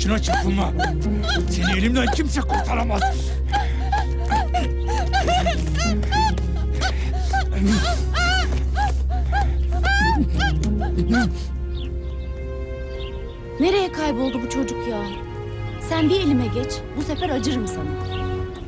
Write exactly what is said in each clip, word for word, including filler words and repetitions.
Boşuna çırpınma. Seni elimden kimse kurtaramaz. Nereye kayboldu bu çocuk ya? Sen bir elime geç, bu sefer acırım sana.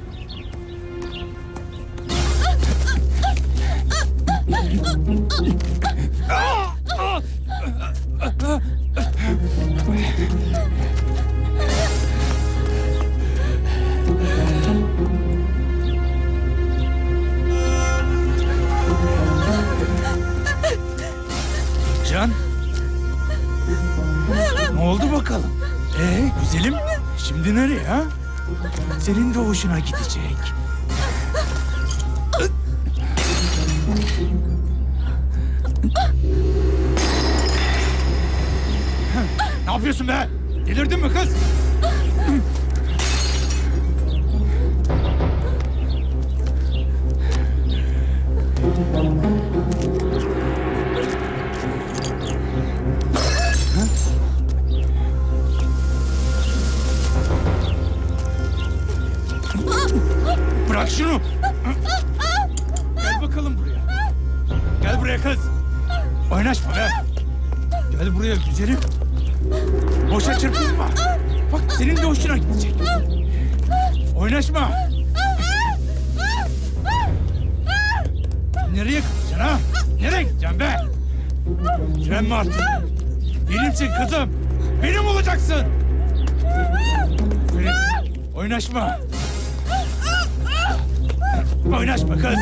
Can. Ne oldu bakalım? Ee güzelim, şimdi nereye ha? Senin de hoşuna gidecek. Ne yapıyorsun be? Delirdin mi kız? Bırak şunu. Gel bakalım buraya. Gel buraya kız. Oynaşma be. Gel buraya güzelim. Boşa çırpınma. Bak senin de hoşuna gidecek. Oynaşma. Nereye kaçacaksın ha? Nereye gideceksin be? Direnme artık. Benimsin kızım. Benim olacaksın. Benim. Oynaşma. Oynaşma kız.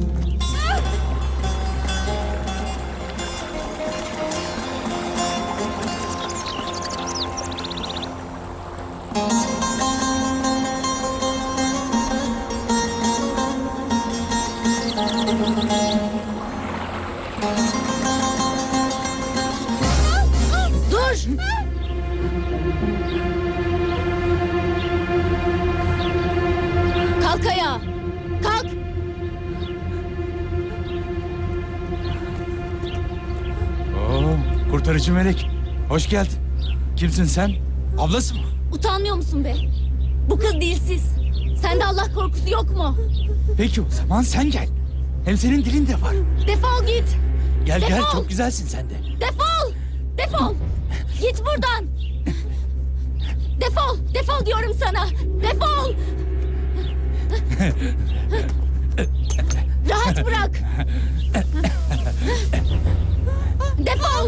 Dur! Kalk ayağa! Kalk! Oo, kurtarıcı melek. Hoş geldin. Kimsin sen? Ablası mı? Utanmıyor musun be? Bu kız dilsiz. Sende Allah korkusu yok mu? Peki o zaman sen gel. Hem senin dilin de var. Defol git! Gel gel, Defol! çok güzelsin sen de. Defol! Defol! Git buradan! Defol! Defol diyorum sana! Defol! Rahat bırak! Defol!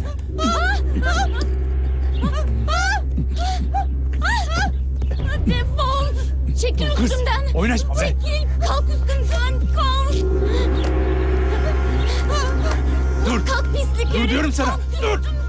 Defol! Çekil Kız, üstümden! oynaşma be. Çekil! Kalk üstümden! Kalk! Dur. Kalk pislik Dur herif! diyorum sana. Kalk Dur. üstümden!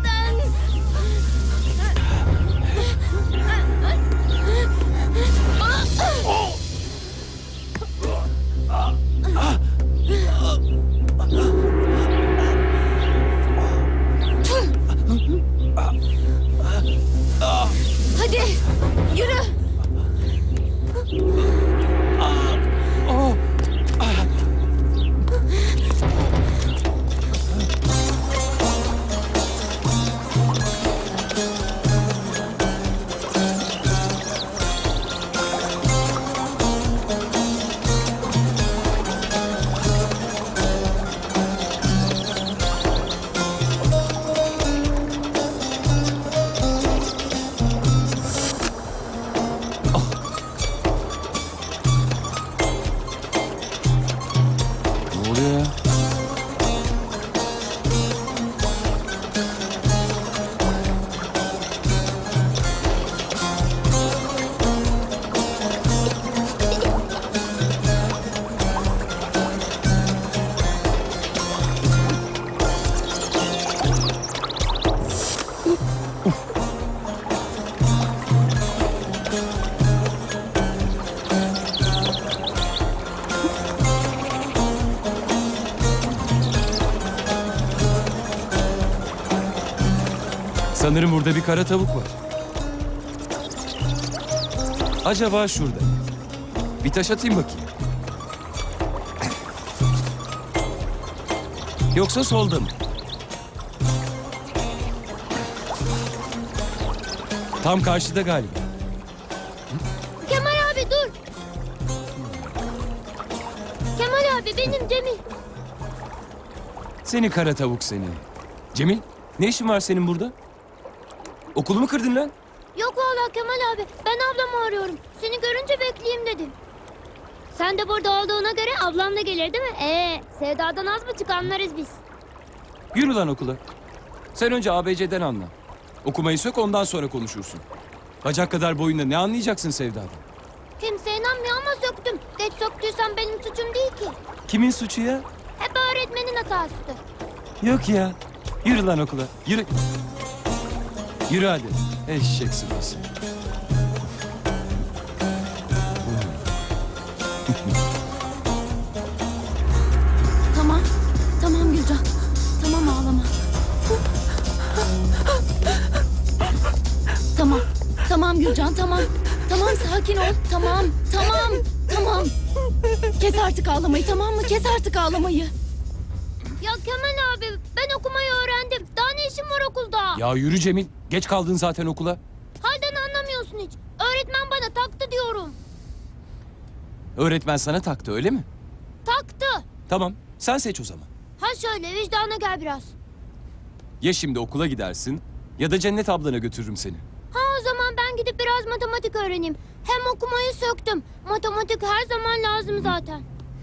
Hadi yürü. Oh. Ne oluyor ya? Sanırım burada bir kara tavuk var. Acaba şurada. Bir taş atayım bakayım. Yoksa solda mı? Tam karşıda galiba. Kemal abi dur. Kemal abi benim Cemil. Seni kara tavuk seni. Cemil, ne işin var senin burada? Okulu mu kırdın lan? Yok vallahi Kemal abi ben ablamı arıyorum. Seni görünce bekleyeyim dedim. Sen de burada olduğuna göre ablam da gelir değil mi? Ee, Sevda'dan az mı çıkanlarız biz. Yürü lan okula. Sen önce A B C'den anla. Okumayı sök, ondan sonra konuşursun. Bacak kadar boyunda ne anlayacaksın Sevda'dan? Kimse inanmıyor ama söktüm. Geç söktüysem benim suçum değil ki. Kimin suçu ya? Hep öğretmenin hatasıdır. Yok ya. Yürü lan okula. Yürü. Yürü hadi. Eşek sıvası. Tamam. Tamam Gülcan. Tamam ağlama. Tamam. Tamam Gülcan tamam. Tamam sakin ol. Tamam. Tamam. Tamam. Kes artık ağlamayı tamam mı? Kes artık ağlamayı. Ya Kemal abi ben okumayı öğrendim. Daha ne işim var okulda? Ya yürü Cemil. Geç kaldın zaten okula. Halden anlamıyorsun hiç. Öğretmen bana taktı diyorum. Öğretmen sana taktı öyle mi? Taktı. Tamam. Sen seç o zaman. Ha şöyle vicdana gel biraz. Ya şimdi okula gidersin ya da Cennet ablana götürürüm seni. Ha o zaman ben gidip biraz matematik öğreneyim. Hem okumayı söktüm. Matematik her zaman lazım zaten.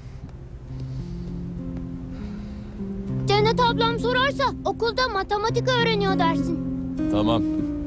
Cennet ablam sorarsa okulda matematik öğreniyor dersin. Tamam.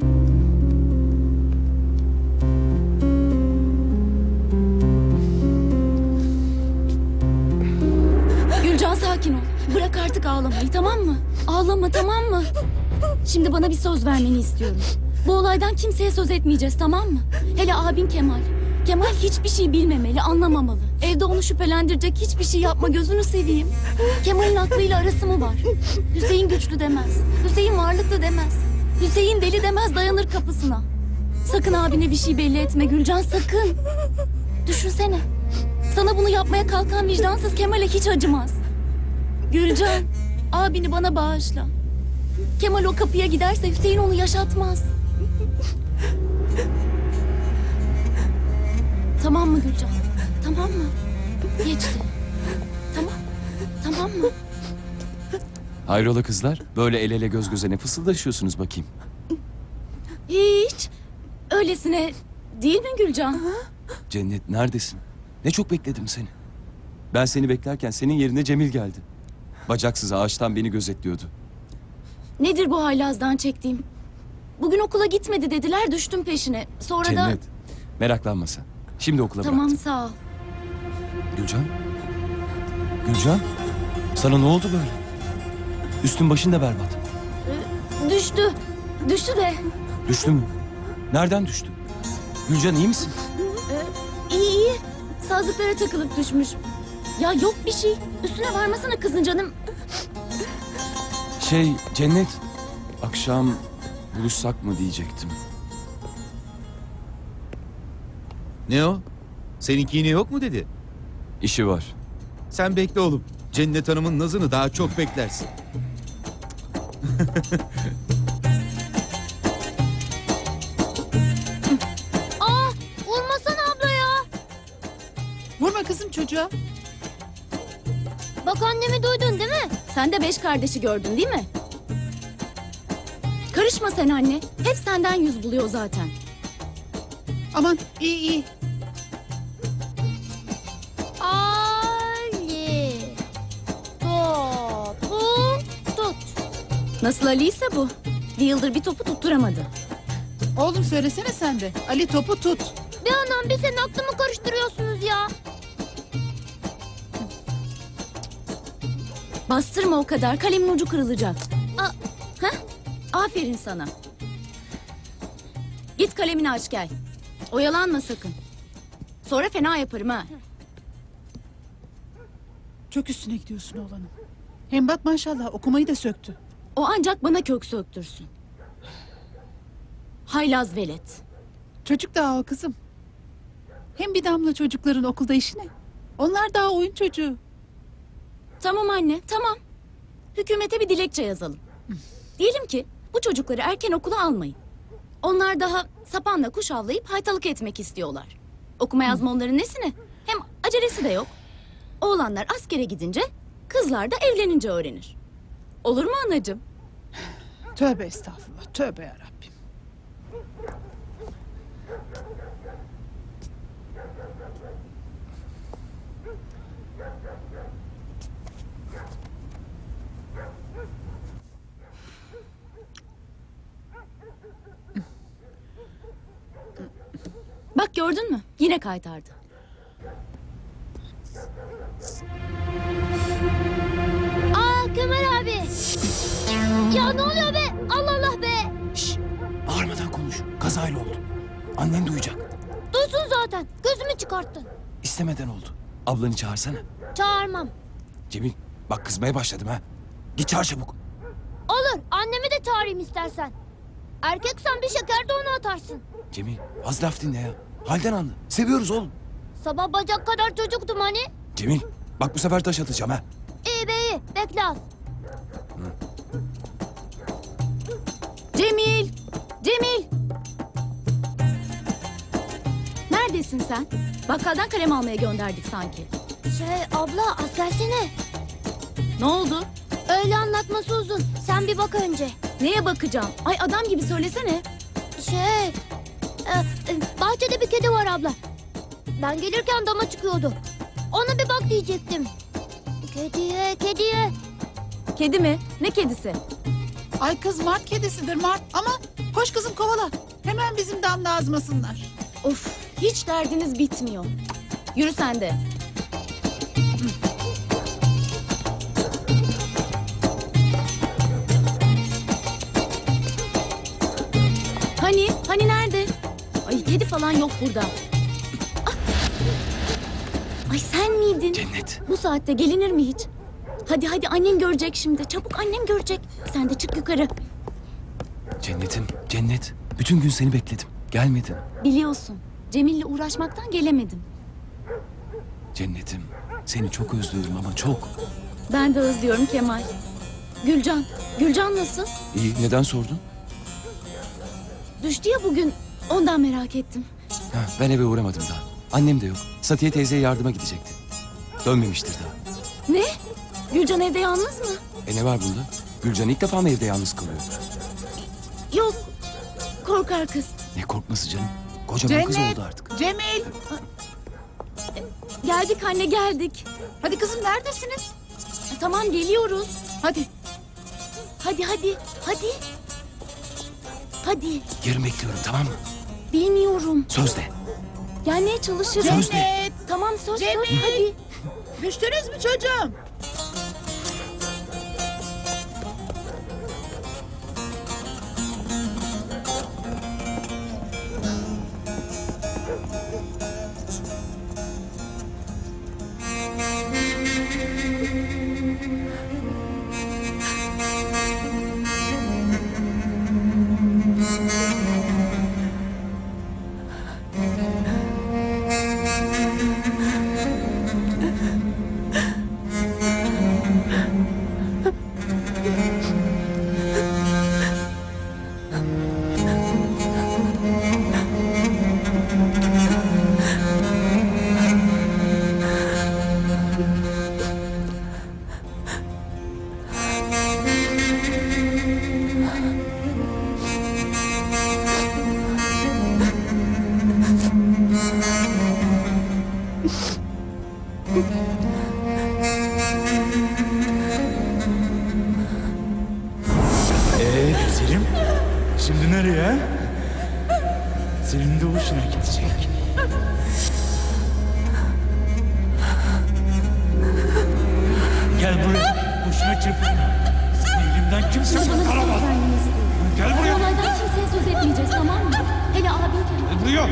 Gülcan sakin ol. Bırak artık ağlamayı tamam mı? Ağlama tamam mı? Şimdi bana bir söz vermeni istiyorum. Bu olaydan kimseye söz etmeyeceğiz tamam mı? Hele abin Kemal. Kemal hiçbir şey bilmemeli, anlamamalı. Evde onu şüphelendirecek hiçbir şey yapma gözünü seveyim. Kemal'in aklıyla arası mı var? Hüseyin güçlü demez. Hüseyin varlıklı demez. Hüseyin deli demez dayanır kapısına. Sakın abine bir şey belli etme Gülcan sakın. Düşünsene. Sana bunu yapmaya kalkan vicdansız Kemal'e hiç acımaz. Gülcan, abini bana bağışla. Kemal o kapıya giderse Hüseyin onu yaşatmaz. Tamam mı Gülcan? Tamam mı? Geçti. Tamam. Tamam mı? Hayrola kızlar? Böyle el ele göz göze ne fısıldaşıyorsunuz bakayım? Hiç. Öylesine değil mi Gülcan? Cennet neredesin? Ne çok bekledim seni. Ben seni beklerken senin yerine Cemil geldi. Bacaksız ağaçtan beni gözetliyordu. Nedir bu haylazdan çektiğim? Bugün okula gitmedi dediler düştüm peşine. Sonra da... Cennet, meraklanma sen. Şimdi okula Tamam bıraktım. sağ ol. Gülcan? Gülcan? Sana ne oldu böyle? Üstün başın da berbat. Düştü. Düştü de. Düştü mü? Nereden düştü? Gülcan iyi misin? İyi iyi. Sazlıklara takılıp düşmüş. Ya yok bir şey. Üstüne varmasana kızın canım. Şey Cennet, akşam buluşsak mı diyecektim. Ne o? Seninki yine yok mu dedi? İşi var. Sen bekle oğlum. Cennet Hanım'ın nazını daha çok beklersin. Aa vurmasana abla ya. Vurma kızım çocuğa. Bak annemi duydun değil mi? Sen de beş kardeşi gördün değil mi? Karışma sen anne. Hep senden yüz buluyor zaten. Aman iyi iyi. Ali. Topu tut. Nasıl Ali ise bu. Bir yıldır bir topu tutturamadı. Oğlum söylesene sen de. Ali topu tut. Bir anam bir senin aklımı karıştırıyorsunuz ya. Bastırma o kadar. Kalemin ucu kırılacak. Aa, Heh, aferin sana. Git kalemini aç gel. Oyalanma sakın. Sonra fena yaparım ha. Çok üstüne gidiyorsun oğlanın. Hem bak maşallah okumayı da söktü. O ancak bana kök söktürsün. Haylaz velet. Çocuk daha o kızım. Hem bir damla çocukların okulda işi ne? Onlar daha oyun çocuğu. Tamam anne, tamam. Hükümete bir dilekçe yazalım. Diyelim ki bu çocukları erken okula almayın. Onlar daha sapanla kuş avlayıp haytalık etmek istiyorlar. Okuma yazma onların nesine? Hem acelesi de yok. Oğlanlar askere gidince, kızlar da evlenince öğrenir. Olur mu anacığım? Tövbe estağfurullah. Tövbe yarabbim. Bak gördün mü? Yine kaytardı. Aa Kemal abi. Ya ne oluyor be? Allah Allah be. Şşş! Bağırmadan konuş. Kazayla oldu. Annen duyacak. Duysun zaten. Gözümü çıkarttın. İstemeden oldu. Ablanı çağırsana. Çağırmam. Cemil, bak kızmaya başladım ha. Git çağır çabuk. Olur. Annemi de çağırayım istersen. Erkeksen bir şeker de ona atarsın. Cemil, az laf dinle ya. Halden anla. Seviyoruz oğlum. Sabah bacak kadar çocuktum hani. Cemil, bak bu sefer taş atacağım ha. İyi be iyi. Bekle az. Cemil! Cemil! Neredesin sen? Bakkaldan kalem almaya gönderdik sanki. Şey abla az gelsene. Ne oldu? Öyle anlatması uzun. Sen bir bak önce. Neye bakacağım? Ay adam gibi söylesene. Şey... e, e, bahçede bir kedi var abla. Ben gelirken dama çıkıyordu. Ona bir bak diyecektim. Kediye, kediye. Kedi mi? Ne kedisi? Ay kız mart kedisidir mart. Ama koş kızım kovala. Hemen bizim damla azmasınlar. Of, hiç derdiniz bitmiyor. Yürü sen de. Hani? Hani nerede? Ay kedi falan yok burada. Ah! Ay sen miydin? Cennet. Bu saatte gelinir mi hiç? Hadi hadi annem görecek şimdi. Çabuk annem görecek. Sen de çık yukarı. Cennetim, cennet. Bütün gün seni bekledim. Gelmedin. Biliyorsun. Cemil'le uğraşmaktan gelemedim. Cennetim, seni çok özlüyorum ama çok. Ben de özlüyorum Kemal. Gülcan. Gülcan nasıl? İyi, neden sordun? Düştü ya bugün. Ondan merak ettim. Ha, ben eve uğramadım daha. Annem de yok. Satiye teyzeye yardıma gidecekti. Dönmemiştir daha. Ne? Gülcan evde yalnız mı? E ne var bunda? Gülcan ilk defa mı evde yalnız kalıyor? Yok. Korkar kız. Ne korkması canım? Kocaman kız Cennet, oldu artık. Cemil. Geldik anne geldik. Hadi kızım neredesiniz? Tamam geliyoruz. Hadi. Hadi hadi. Hadi. Hadi. Yarın bekliyorum, tamam mı? Bilmiyorum. Söz de. Gelmeye çalışırım. Söz de. Cennet. Tamam söz Cemil. söz hadi. Düştünüz mü çocuğum? Ee Selim, şimdi nereye? Selim de hoşuna gidecek. Gel buraya, hoşuna çırpınma. Seni elimden kimse Bana bir söz kurtaramaz. vermeni istiyorum. Gel Bu buraya. olaydan kimseye söz etmeyeceğiz tamam mı? Hele abin Kemal. Gel buraya.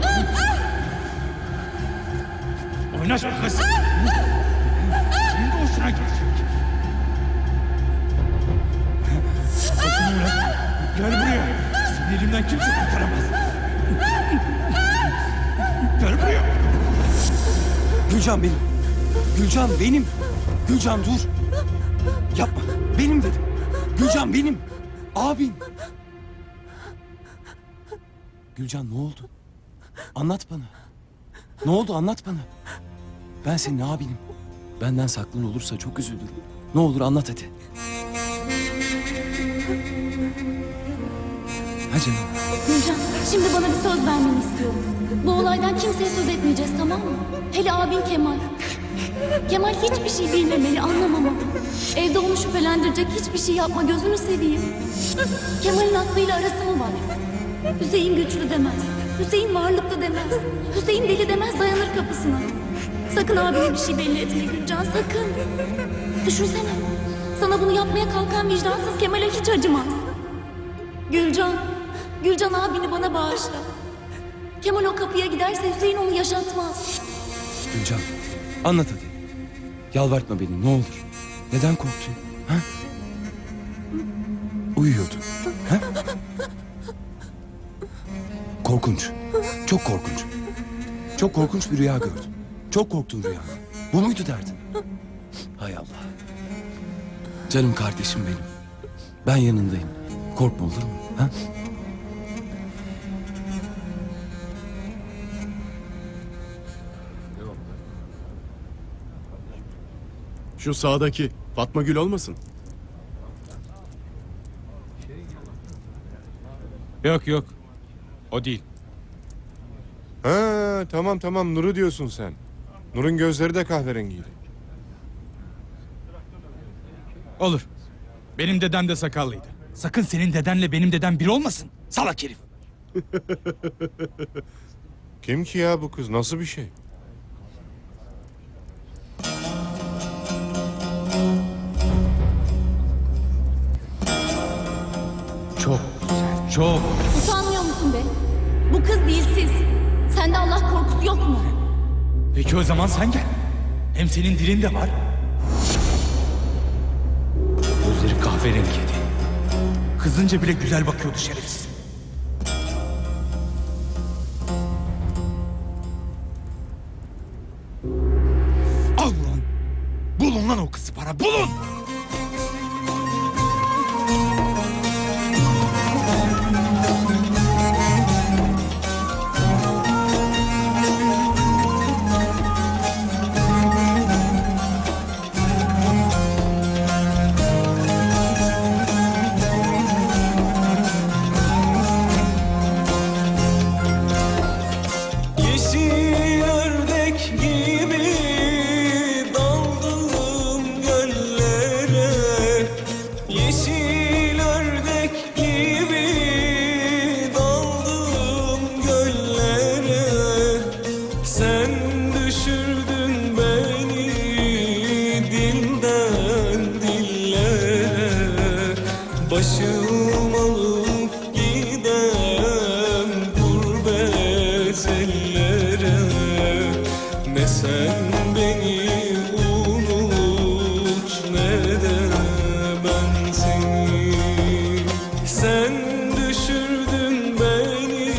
Oynaşma kız. Senin de hoşuna gidecek. Sakın öyle. Gel buraya. Seni elimden kimse kurtaramaz. Gel buraya. Gülcan benim. Gülcan benim. Gülcan dur. Yapma. Benim dedim. Gülcan benim. Abin. Gülcan ne oldu? Anlat bana. Ne oldu anlat bana. Ben senin abinim. Benden saklın olursa çok üzülürüm. Ne olur anlat hadi. Ha canım. Gülcan, şimdi bana bir söz vermeni istiyorum. Bu olaydan kimseye söz etmeyeceğiz, tamam mı? Hele abin Kemal. Kemal hiçbir şey bilmemeli, anlamamalı. Evde onu şüphelendirecek hiçbir şey yapma, gözünü seveyim. Kemal'in aklıyla arası mı var? Hüseyin güçlü demez. Hüseyin varlıklı demez. Hüseyin deli demez, dayanır kapısına. Sakın abine bir şey belli etme Gülcan, sakın. Düşünsene. Sana bunu yapmaya kalkan vicdansız Kemal'e hiç acımaz. Gülcan, Gülcan abini bana bağışla. Kemal o kapıya giderse Hüseyin onu yaşatmaz. Gülcan anlat hadi. Yalvartma beni ne olur. Neden korktun? Ha? Uyuyordun. Ha? Korkunç. Çok korkunç. Çok korkunç bir rüya gördün. Çok korktun rüya. Bu muydu derdin? Hay Allah. Canım kardeşim benim. Ben yanındayım. Korkma olur mu? Ha? Şu sağdaki Fatma Gül olmasın? Yok yok. O değil. Ha tamam tamam Nur'u diyorsun sen. Nur'un gözleri de kahverengiydi. Olur. Benim dedem de sakallıydı. Sakın senin dedenle benim dedem bir olmasın. Salak herif. Kim ki ya bu kız? Nasıl bir şey? Çok güzel. Çok. Utanmıyor musun be? Bu kız dilsiz. Sende Allah korkusu yok mu? Peki o zaman sen gel. Hem senin dilin de var. Gözleri kahverengiydi. Kızınca bile güzel bakıyordu şerefsiz. Al ulan. Bulun lan o kızı bana. Bulun. Yeşil ördek gibi daldım göllere. Yeşil ördek gibi daldım göllere. Sen düşürdün beni dilden dillere. Başım alıp gidem gurbet ellere. Ne sen beni unut ne de ben seni. Sen düşürdün beni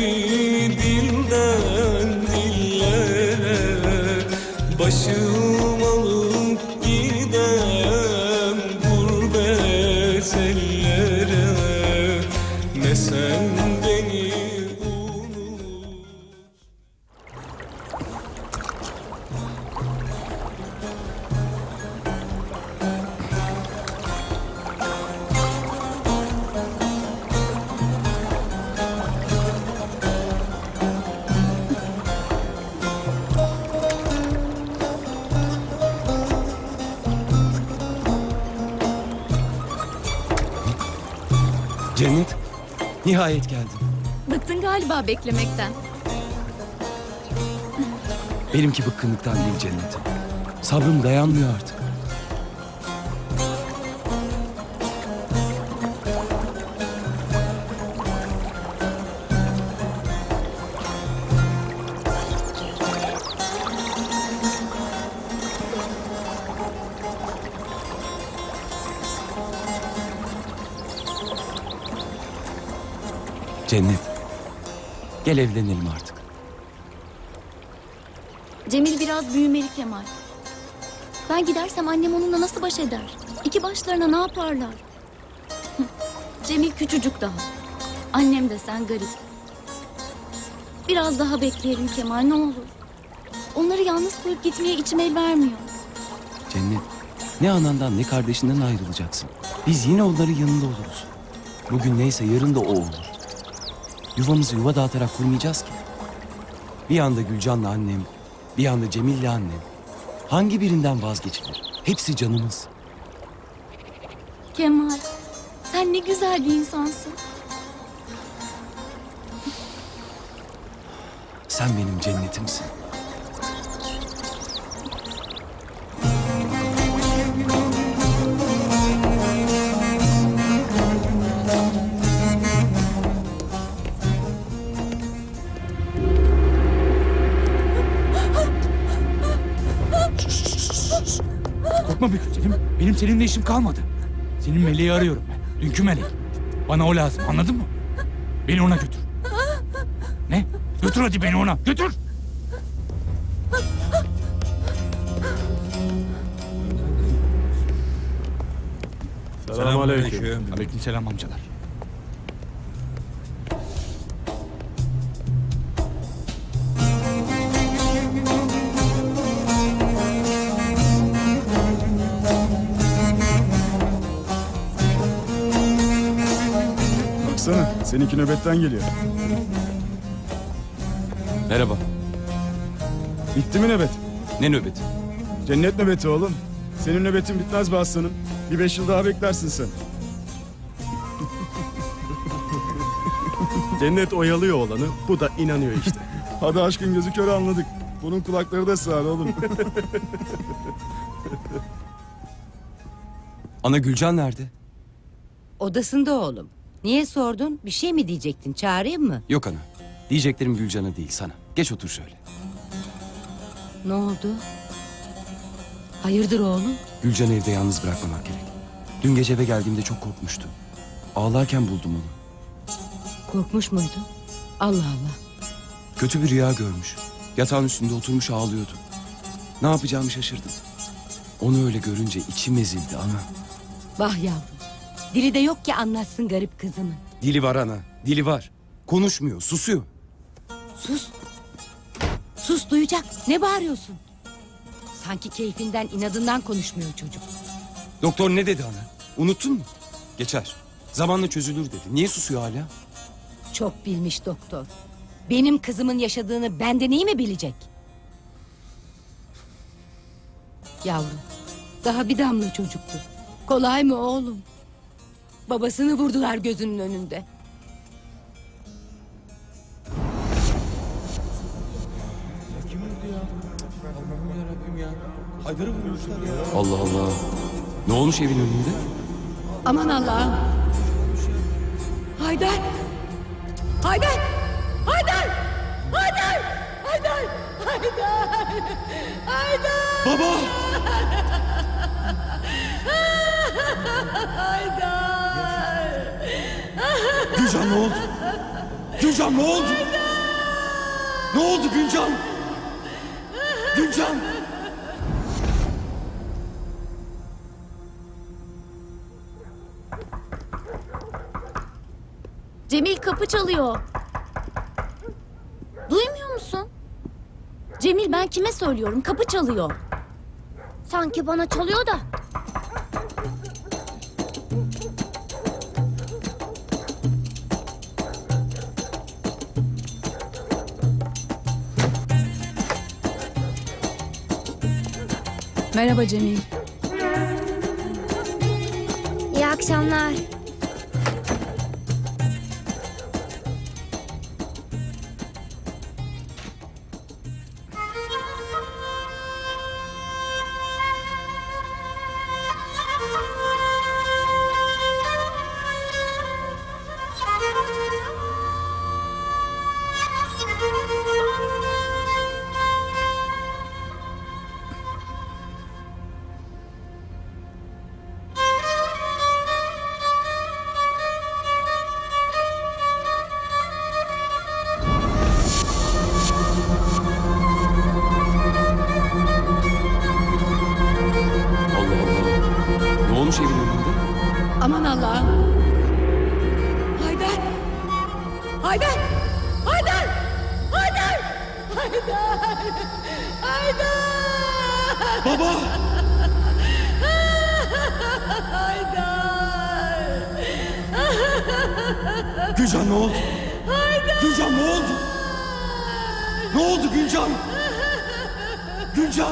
dilden dillere. Başım alıp gidem gurbet ellere. Ne sen beni unut. Cennet nihayet geldin. Bıktın galiba beklemekten. Benimki bıkkınlıktan değil Cennet. Sabrım dayanmıyor artık. Cennet. Gel evlenelim artık. Cemil biraz büyümeli Kemal. Ben gidersem annem onunla nasıl baş eder? İki başlarına ne yaparlar? Hı, Cemil küçücük daha. Annem de sen garip. Biraz daha bekleyelim Kemal, ne olur. Onları yalnız koyup gitmeye içim el vermiyor. Cennet, ne anandan ne kardeşinden ayrılacaksın. Biz yine onların yanında oluruz. Bugün neyse yarın da o olur. Yuvamızı yuva dağıtarak kurmayacağız ki. Bir yanda Gülcan'la annem, bir yanda Cemil'le annem. Hangi birinden vazgeçilir? Hepsi canımız. Kemal, sen ne güzel bir insansın. Sen benim cennetimsin. Korkma bir güzelim. Benim seninle işim kalmadı. Senin meleği arıyorum ben. Dünkü melek. Bana o lazım, anladın mı? Beni ona götür. Ne? Götür hadi beni ona. Götür. Selamünaleyküm. Aleykümselam amcalar. Baksana seninki nöbetten geliyor. Merhaba. Bitti mi nöbet? Ne nöbeti? Cennet nöbeti oğlum. Senin nöbetin bitmez be aslanım. Bir beş yıl daha beklersin sen. Cennet oyalıyor oğlanı, bu da inanıyor işte. Hadi aşkın gözü kör anladık. Bunun kulakları da sığar oğlum. Ana Gülcan nerede? Odasında oğlum. Niye sordun? Bir şey mi diyecektin? Çağırayım mı? Yok ana. Diyeceklerim Gülcan'a değil sana. Geç otur şöyle. Ne oldu? Hayırdır oğlum? Gülcan'ı evde yalnız bırakmamak gerek. Dün gece eve geldiğimde çok korkmuştu. Ağlarken buldum onu. Korkmuş muydu? Allah Allah. Kötü bir rüya görmüş. Yatağın üstünde oturmuş ağlıyordu. Ne yapacağımı şaşırdım. Onu öyle görünce içim ezildi ana. Vah yavrum. Dili de yok ki anlatsın garip kızımın. Dili var ana, dili var. Konuşmuyor, susuyor. Sus. Sus, duyacak. Ne bağırıyorsun? Sanki keyfinden, inadından konuşmuyor çocuk. Doktor ne dedi ana? Unuttun mu? Geçer. Zamanla çözülür dedi. Niye susuyor hala? Çok bilmiş doktor. Benim kızımın yaşadığını benden iyi mi bilecek? Yavrum, daha bir damla çocuktu. Kolay mı oğlum? Babasını vurdular gözünün önünde. Allah Allah. Ne olmuş evin önünde? Aman Allah'ım. Haydar! Haydar! Haydar! Haydar! Haydar! Haydar! Haydar! Baba! Haydar! Gülcan ne oldu? Gülcan ne oldu? Ne oldu Gülcan? Gülcan! Cemil kapı çalıyor. Duymuyor musun? Cemil ben kime söylüyorum? Kapı çalıyor. Sanki bana çalıyor da. Merhaba Cemil. İyi akşamlar. olmuş evin önünde? Aman Allah'ım. Haydar! Haydar! Haydar! Haydar! Baba! Gülcan ne oldu? Gülcan ne oldu? Ne oldu Gülcan? Gülcan!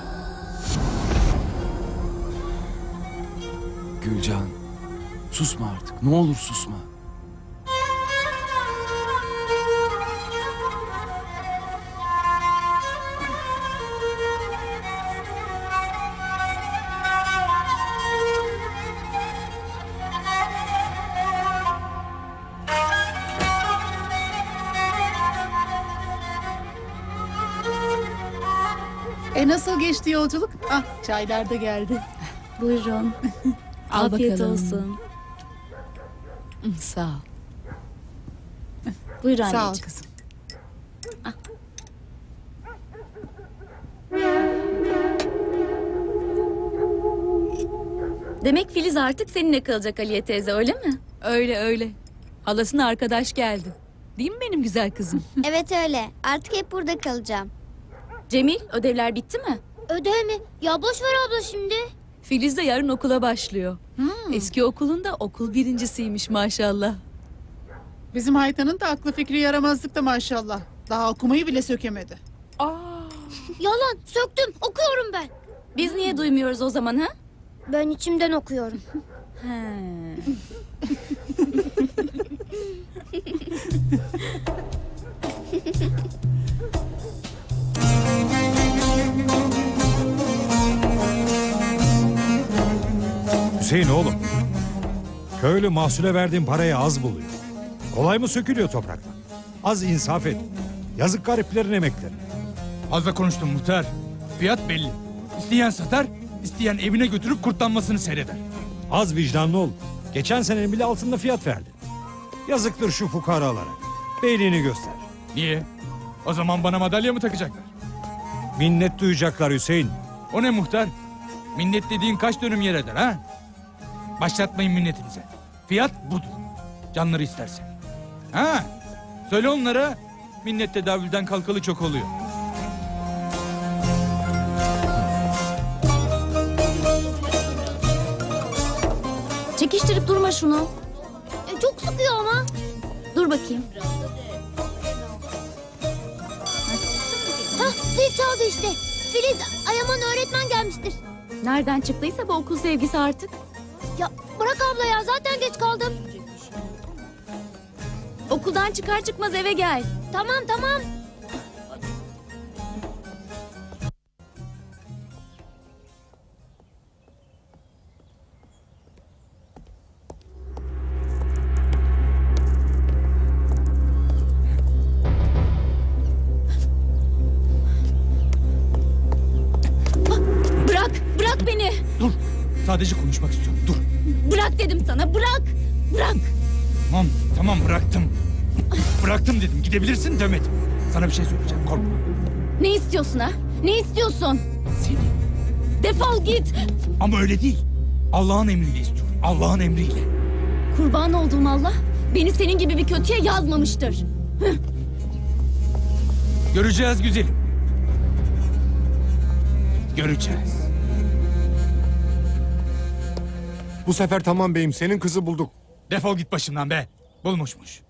Gülcan, susma artık. Ne olur susma. E nasıl geçti yolculuk? Ah, çaylar da geldi. Buyurun. Al Afiyet bakalım. olsun. Sağ ol. Buyur Sağ ol anneciğim. kızım. Demek Filiz artık seninle kalacak Aliye teyze, öyle mi? Öyle öyle. Halasına arkadaş geldi. Değil mi benim güzel kızım? Evet öyle. Artık hep burada kalacağım. Cemil, ödevler bitti mi? Ödev mi? Ya boş ver abla şimdi. Filiz de yarın okula başlıyor. Eski okulunda okul birincisiymiş maşallah. Bizim Haytan'ın da aklı fikri yaramazlıkta maşallah. Daha okumayı bile sökemedi. Yalan. Söktüm. Okuyorum ben. Biz niye duymuyoruz o zaman ha? Ben içimden okuyorum. He. Hüseyin oğlum. Köylü mahsule verdiğin parayı az buluyor. Kolay mı sökülüyor topraktan? Az insaf et. Yazık gariplerin emekleri. Fazla konuştum muhtar. Fiyat belli. İsteyen satar, isteyen evine götürüp kurtlanmasını seyreder. Az vicdanlı ol. Geçen senenin bile altında fiyat verdi. Yazıktır şu fukaralara. Beyliğini göster. Niye? O zaman bana madalya mı takacaklar? Minnet duyacaklar Hüseyin. O ne muhtar? Minnet dediğin kaç dönüm yer eder ha? Başlatmayın minnetinize. Fiyat budur. Canları isterse. Ha? Söyle onlara minnet tedavülden kalkalı çok oluyor. Çekiştirip durma şunu. E, çok sıkıyor ama. Dur bakayım. Hah, zil çaldı işte. Filiz, Ayaman öğretmen gelmiştir. Nereden çıktıysa bu okul sevgisi artık. Ya bırak abla ya, zaten geç kaldım. Okuldan çıkar çıkmaz eve gel. Tamam tamam. Bırak, bırak beni. Dur. Sadece konuşmak istiyorum. Dur. Bırak dedim sana, bırak. Bırak. Tamam, tamam bıraktım. Bıraktım dedim. Gidebilirsin demedim. Sana bir şey söyleyeceğim. Korkma. Ne istiyorsun ha? Ne istiyorsun? Seni. Defol git. Ama öyle değil. Allah'ın emriyle istiyorum. Allah'ın emriyle. Kurban olduğum Allah beni senin gibi bir kötüye yazmamıştır. Göreceğiz güzelim. Göreceğiz. Bu sefer tamam beyim, senin kızı bulduk. Defol git başımdan be. Bulmuşmuş.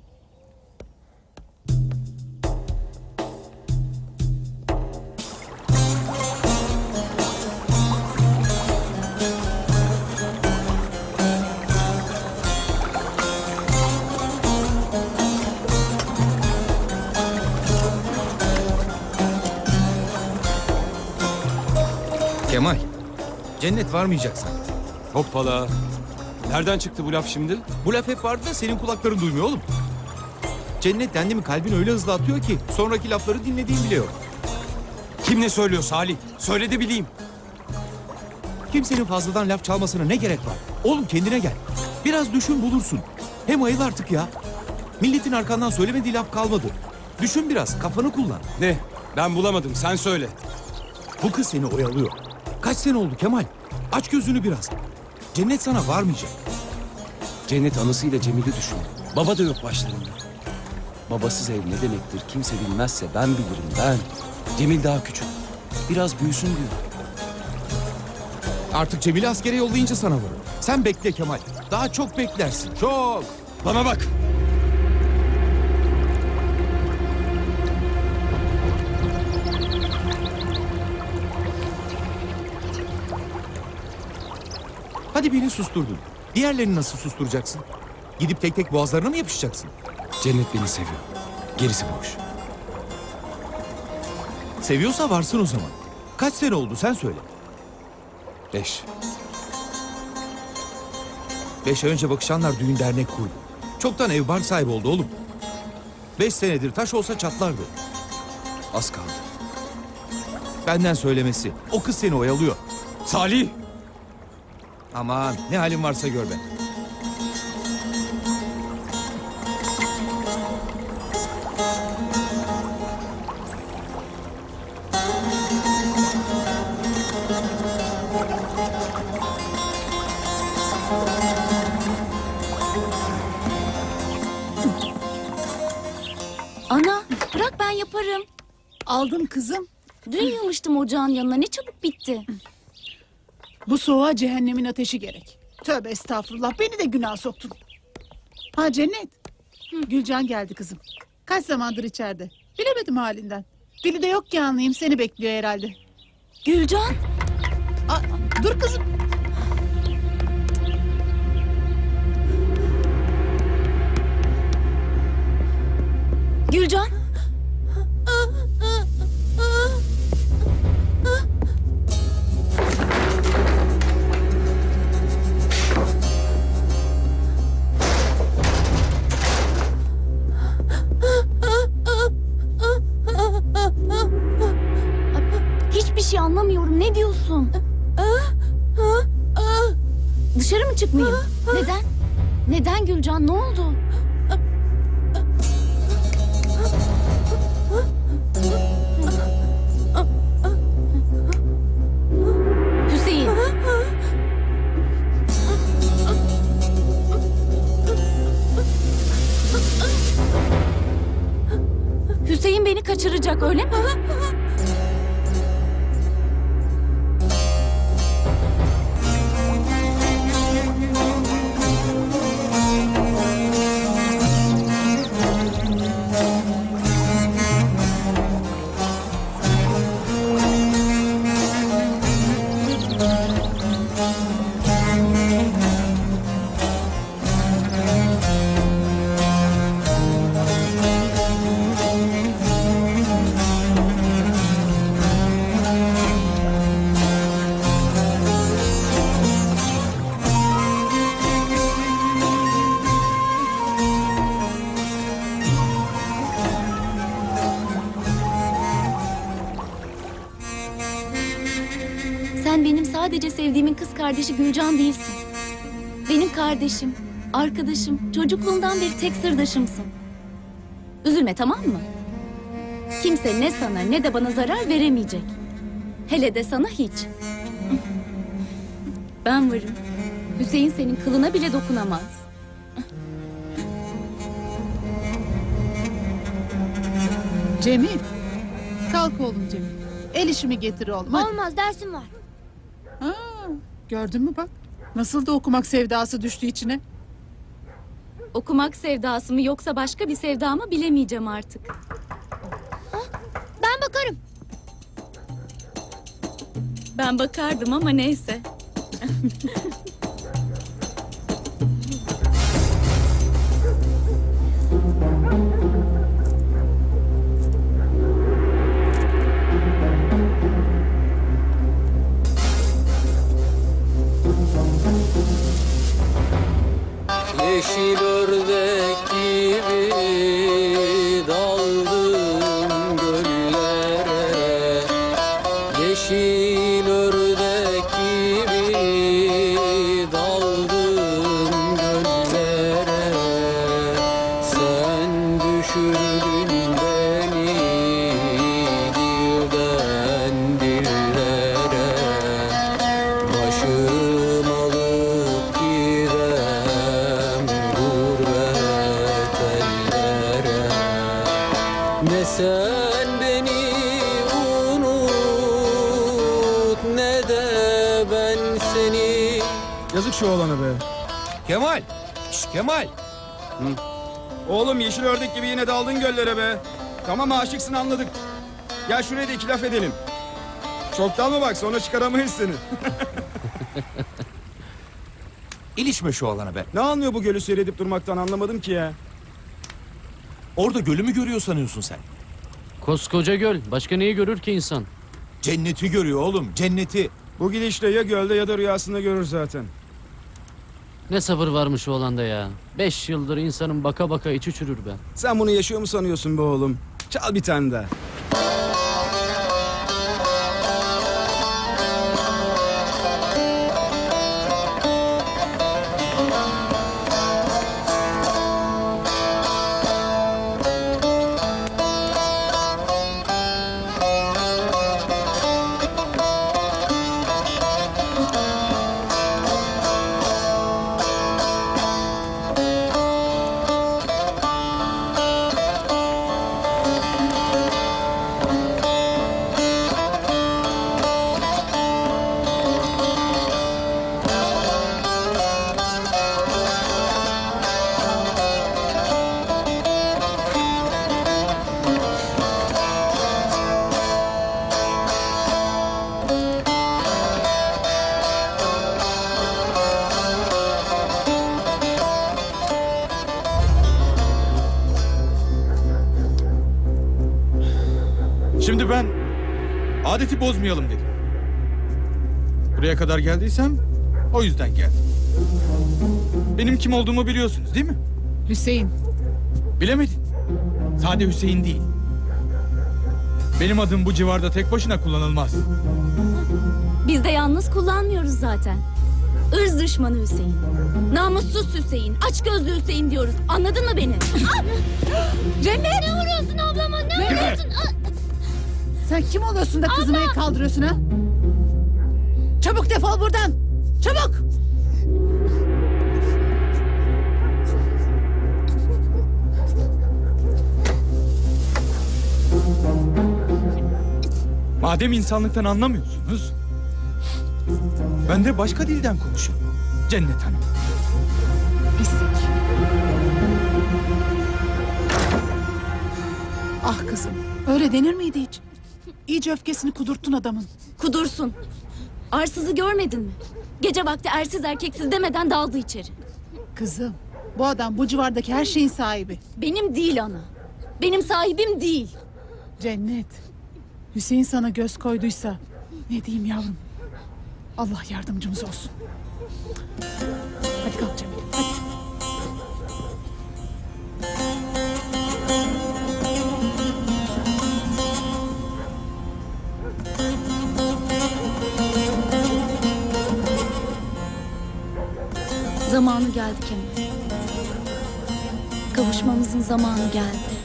Kemal, cennet varmayacak sana. Hoppala. Nereden çıktı bu laf şimdi? Bu laf hep vardı da senin kulakların duymuyor oğlum. Cennet dendi mi kalbin öyle hızlı atıyor ki sonraki lafları dinlediğin bile yok. Kim ne söylüyor Salih? Söyle de bileyim. Kimsenin fazladan laf çalmasına ne gerek var? Oğlum kendine gel. Biraz düşün bulursun. Hem ayıl artık ya. Milletin arkandan söylemediği laf kalmadı. Düşün biraz, kafanı kullan. Ne? Ben bulamadım. Sen söyle. Bu kız seni oyalıyor. Kaç sene oldu Kemal? Aç gözünü biraz. Cennet sana varmayacak. Cennet anasıyla Cemil'i düşün. Baba da yok başlarında. Babasız ev ne demektir kimse bilmezse ben bilirim ben. Cemil daha küçük. Biraz büyüsün diyor. Artık Cemil'i askere yollayınca sana vurur. Sen bekle Kemal. Daha çok beklersin. Çok. Bana bak. Hadi beni susturdun. Diğerlerini nasıl susturacaksın? Gidip tek tek boğazlarına mı yapışacaksın? Cennet beni seviyor. Gerisi boş. Seviyorsa varsın o zaman. Kaç sene oldu sen söyle. Beş. Beş ay önce bakışanlar düğün dernek kurdu. Çoktan ev bark sahibi oldu oğlum. Beş senedir taş olsa çatlardı. Az kaldı. Benden söylemesi. O kız seni oyalıyor. Salih! Aman ne halin varsa gör be. Ana bırak ben yaparım. Aldım kızım. Dün yığmıştım ocağın yanına ne çabuk bitti. Bu soğuğa cehennemin ateşi gerek. Tövbe estağfurullah beni de günah soktun. Ha Cennet. Gülcan geldi kızım. Kaç zamandır içeride. Bilemedim halinden. Dili de yok ki anlayayım seni bekliyor herhalde. Gülcan. Aa, dur kızım. Gülcan. Hiçbir şey anlamıyorum. Ne diyorsun? Dışarı mı çıkmayayım? Neden? Neden Gülcan? Ne oldu? Hüseyin. Hüseyin beni kaçıracak öyle mi? Sen benim sadece sevdiğimin kız kardeşi Gülcan değilsin. Benim kardeşim, arkadaşım, çocukluğumdan beri tek sırdaşımsın. Üzülme tamam mı? Kimse ne sana ne de bana zarar veremeyecek. Hele de sana hiç. Ben varım. Hüseyin senin kılına bile dokunamaz. Cemil. Kalk oğlum Cemil. El işimi getir oğlum hadi. Olmaz dersim var. Ha, gördün mü bak. Nasıl da okumak sevdası düştü içine. Okumak sevdası mı yoksa başka bir sevda mı bilemeyeceğim artık. Ben bakarım. Ben bakardım ama neyse. Yeşil ördek gibi daldım göllere, yeşil ördek gibi daldım göllere. Sen düşürdün beni dilden dillere, başım alıp gidem gurbet ellere. şu oğlanı be. Kemal! Şş, Kemal! Oğlum yeşil ördek gibi yine daldın göllere be. Tamam aşıksın anladık. Gel şuraya da iki laf edelim. Çoktan mı bak sonra çıkaramayız seni. İlişme şu alana be. Ne anlıyor bu gölü seyredip durmaktan anlamadım ki ya. Orada gölü mü görüyor sanıyorsun sen? Koskoca göl. Başka neyi görür ki insan? Cenneti görüyor oğlum, cenneti. Bu gidişle ya gölde ya da rüyasında görür zaten. Ne sabır varmış o olanda ya. Beş yıldır insanın baka baka içi çürür be. Sen bunu yaşıyor mu sanıyorsun be oğlum? Çal bir tane daha. Şimdi ben adeti bozmayalım dedim. Buraya kadar geldiysem o yüzden geldim. Benim kim olduğumu biliyorsunuz değil mi? Hüseyin. Bilemedin. Sade Hüseyin değil. Benim adım bu civarda tek başına kullanılmaz. Biz de yalnız kullanmıyoruz zaten. Irz düşmanı Hüseyin. Namussuz Hüseyin. Açgözlü Hüseyin diyoruz. Anladın mı beni? Cennet! Ne vuruyorsun ablama? Ne vuruyorsun? Aa, Sen kim oluyorsun da kızıma el kaldırıyorsun ha? Çabuk defol buradan! Çabuk! Madem insanlıktan anlamıyorsunuz, ben de başka dilden konuşuyorum. Cennet Hanım. Pislik. Ah kızım, öyle denir miydi hiç? İyice öfkesini kudurttun adamın. Kudursun. Arsızı görmedin mi? Gece vakti ersiz erkeksiz demeden daldı içeri. Kızım, bu adam bu civardaki her şeyin sahibi. Benim değil ana. Benim sahibim değil. Cennet. Hüseyin sana göz koyduysa ne diyeyim yavrum? Allah yardımcımız olsun. Hadi kalk Cemile, hadi. Zamanı geldi Kemal. Kavuşmamızın zamanı geldi.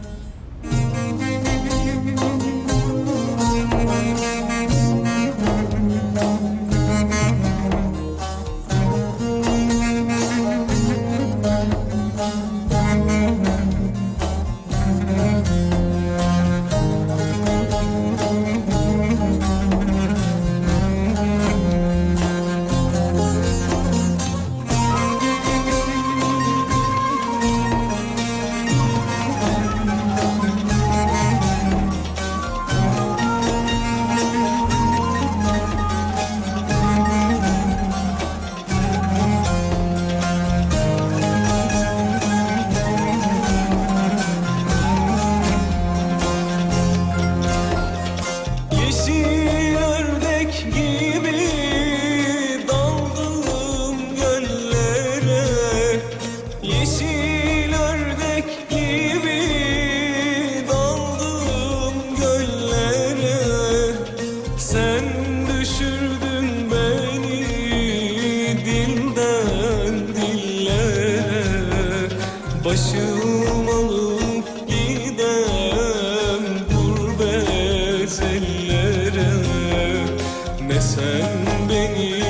Başım alıp gidem gurbet ellere. Ne sen beni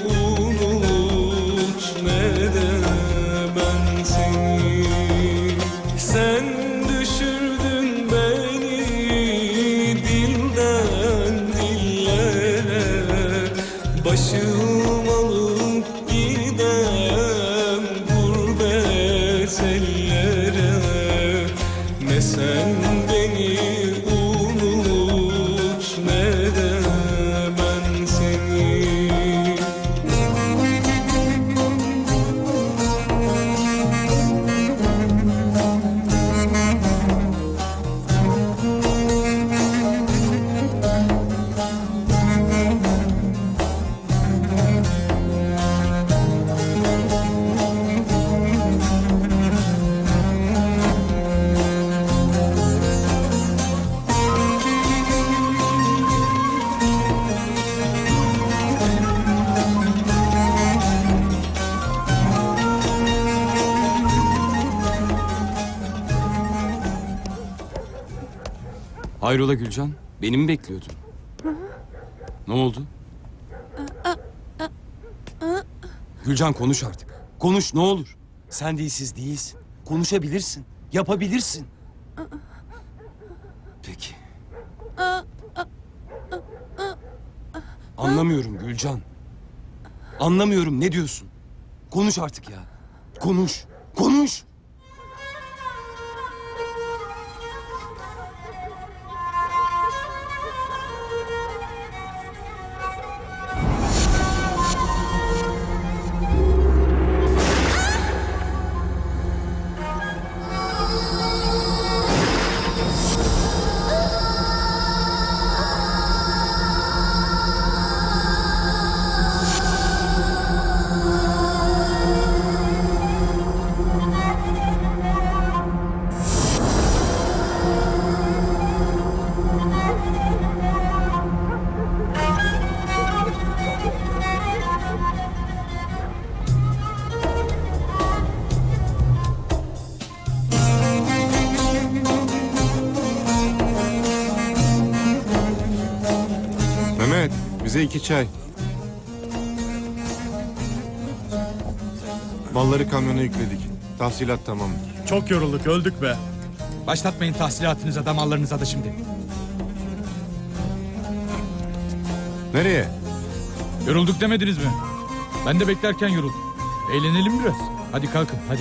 unut ne de ben seni. Sen düşürdün beni dilden dillere. Başım alıp gidem ellere. Ne sen beni unut ne de ben seni. Hayrola Gülcan? Beni mi bekliyordun? Ne oldu? Gülcan konuş artık. Konuş ne olur. Sen değilsiz değilsin. Konuşabilirsin. Yapabilirsin. Peki. Anlamıyorum Gülcan. Anlamıyorum ne diyorsun? Konuş artık ya. Konuş. Konuş. Mehmet, bize iki çay. Malları kamyona yükledik. Tahsilat tamamdır. Çok yorulduk, öldük be. Başlatmayın tahsilatınıza, damallarınıza da şimdi. Nereye? Yorulduk demediniz mi? Ben de beklerken yoruldum. Eğlenelim biraz. Hadi kalkın, hadi.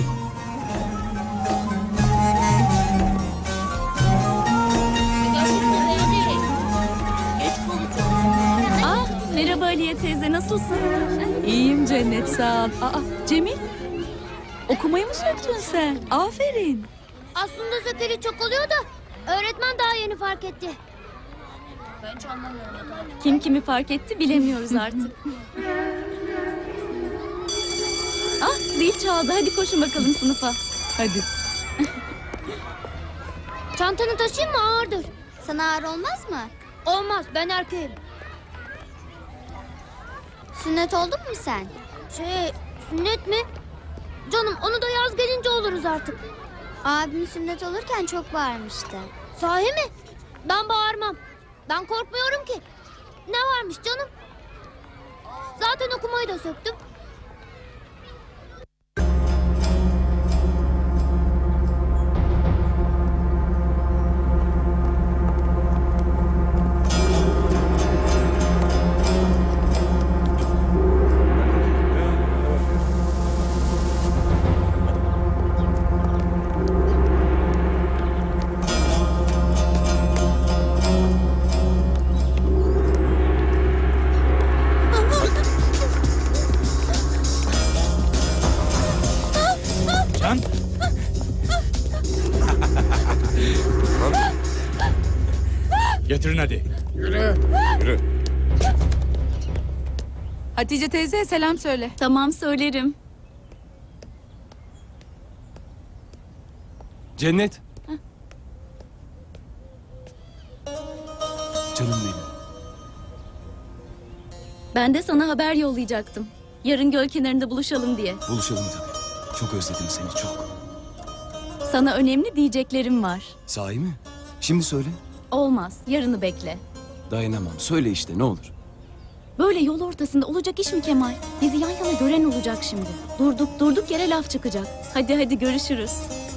Ah, merhaba Aliye teyze, nasılsın? İyiyim Cennet, sağ ol. Aa, Cemil, okumayı mı söktün sen? Aferin. Aslında sökeli çok oluyor da öğretmen daha yeni fark etti. Kim kimi fark etti bilemiyoruz artık. Ah, zil çaldı. Hadi koşun bakalım sınıfa. Hadi. Çantanı taşıyayım mı, ağırdır? Sana ağır olmaz mı? Olmaz, ben erkeğim. Sünnet oldun mu sen? Şey, sünnet mi? Canım, onu da yaz gelince oluruz artık. Abim sünnet olurken çok bağırmıştı. Sahi mi? Ben bağırmam. Ben korkmuyorum ki. Ne varmış canım? Zaten okumayı da söktüm. Can. Getirin hadi. Yürü. Hatice teyzeye selam söyle. Tamam, söylerim. Cennet. Canım benim. Ben de sana haber yollayacaktım. Yarın göl kenarında buluşalım diye. Buluşalım tabii. Çok özledim seni çok. Sana önemli diyeceklerim var. Sahi mi? Şimdi söyle. Olmaz, yarını bekle. Dayanamam. Söyle işte ne olur. Böyle yol ortasında olacak iş mi Kemal? Bizi yan yana gören olacak şimdi. Durduk durduk yere laf çıkacak. Hadi hadi görüşürüz.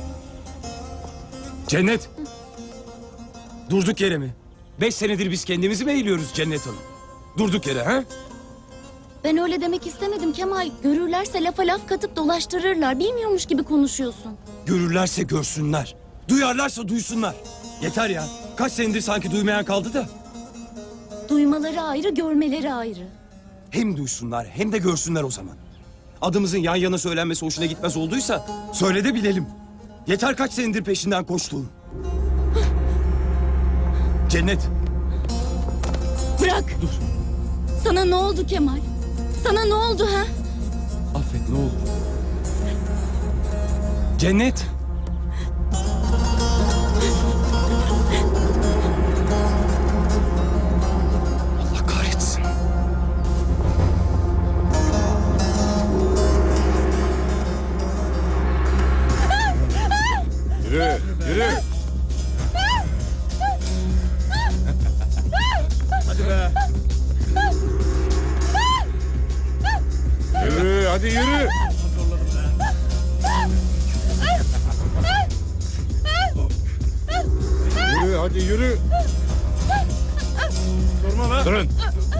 Cennet. Durduk yere mi? Beş senedir biz kendimizi mi eğiliyoruz Cennet Hanım? Durduk yere ha? Ben öyle demek istemedim Kemal. Görürlerse lafa laf katıp dolaştırırlar. Bilmiyormuş gibi konuşuyorsun. Görürlerse görsünler. Duyarlarsa duysunlar. Yeter ya. Kaç senedir sanki duymayan kaldı da. Duymaları ayrı, görmeleri ayrı. Hem duysunlar hem de görsünler o zaman. Adımızın yan yana söylenmesi hoşuna gitmez olduysa söyle de bilelim. Yeter kaç senedir peşinden koştuğun. Cennet. Bırak. Dur. Sana ne oldu Kemal? Sana ne oldu ha? Affet ne olur. Cennet. Allah kahretsin. Yürü, yürü. Hadi be. Yürü, hadi yürü. Yürü, hadi yürü. Durma be. Durun.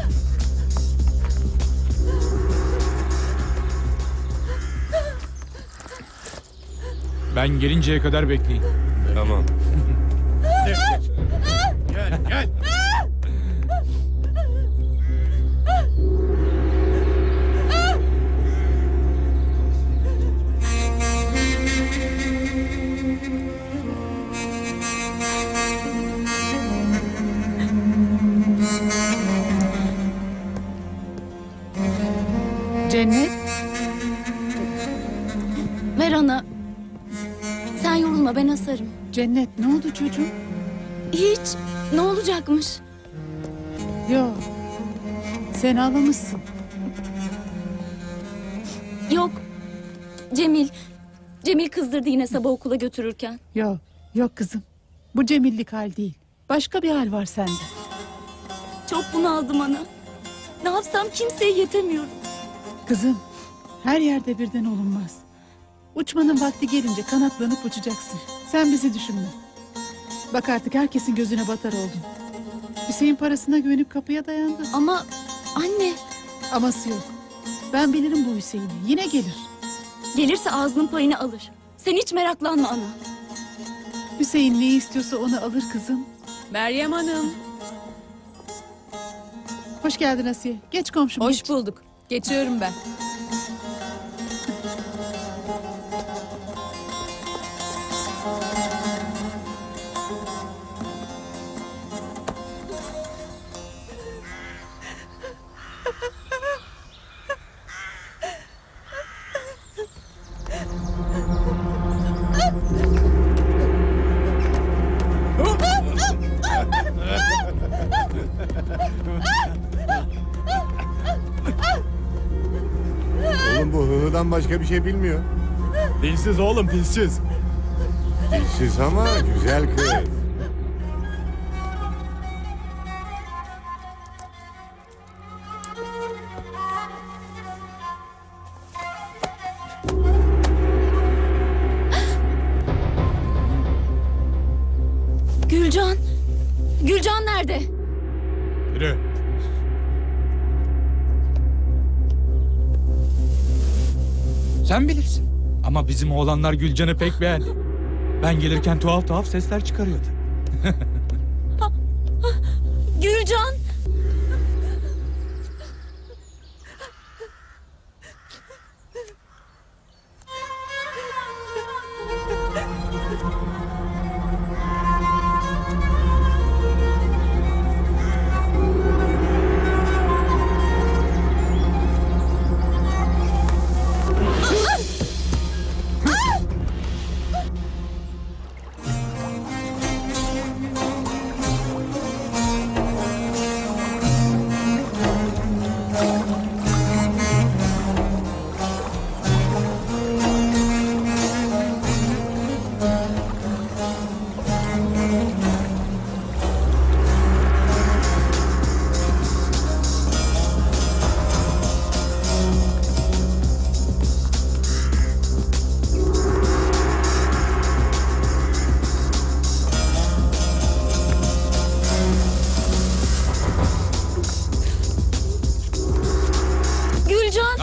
Ben gelinceye kadar bekleyin. Tamam. Gel, gel. Cennet, Ver ana. Sen yorulma, ben asarım. Cennet ne oldu çocuğum? Hiç. Ne olacakmış? Yok. Sen ağlamışsın. Yok. Cemil. Cemil kızdırdı yine sabah okula götürürken. Yok, yok kızım. Bu cemillik hal değil. Başka bir hal var sende. Çok bunaldım ana. Ne yapsam kimseye yetemiyorum. Kızım, her yerde birden olunmaz. Uçmanın vakti gelince kanatlanıp uçacaksın. Sen bizi düşünme. Bak artık herkesin gözüne batar oldun. Hüseyin parasına güvenip kapıya dayandı. Ama anne. Aması yok. Ben bilirim bu Hüseyin'i. Yine gelir. Gelirse ağzının payını alır. Sen hiç meraklanma ana. Hüseyin ne istiyorsa onu alır kızım. Meryem Hanım. Hoş geldin Asiye. Geç komşum. Hoş geç. bulduk. Geçiyorum ben. Oğlum bu hıhıdan başka bir şey bilmiyor. Dilsiz oğlum, dilsiz. Dilsiz ama güzel kız. Gülcan. Gülcan nerede? Yürü. Sen bilirsin. Ama bizim oğlanlar Gülcan'ı pek beğendi. Ben gelirken tuhaf tuhaf sesler çıkarıyordu. Gülcan.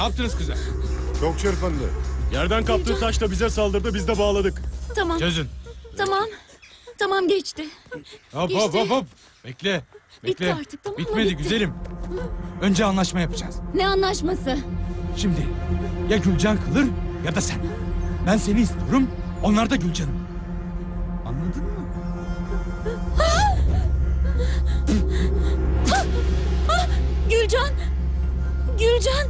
yaptınız kıza? Çok çırpındı. Yerden kaptığı taşla bize saldırdı, biz de bağladık. Tamam. Çözün. Tamam. Tamam geçti. Hop Geçti. hop hop hop. Bekle. Bitti Bekle. artık, tamam mı? Bitmedi Bitti. güzelim. Önce anlaşma yapacağız. Ne anlaşması? Şimdi ya Gülcan kılır ya da sen. Ben seni istiyorum, onlar da Gülcan'ı. Anladın mı? Gülcan! Gülcan!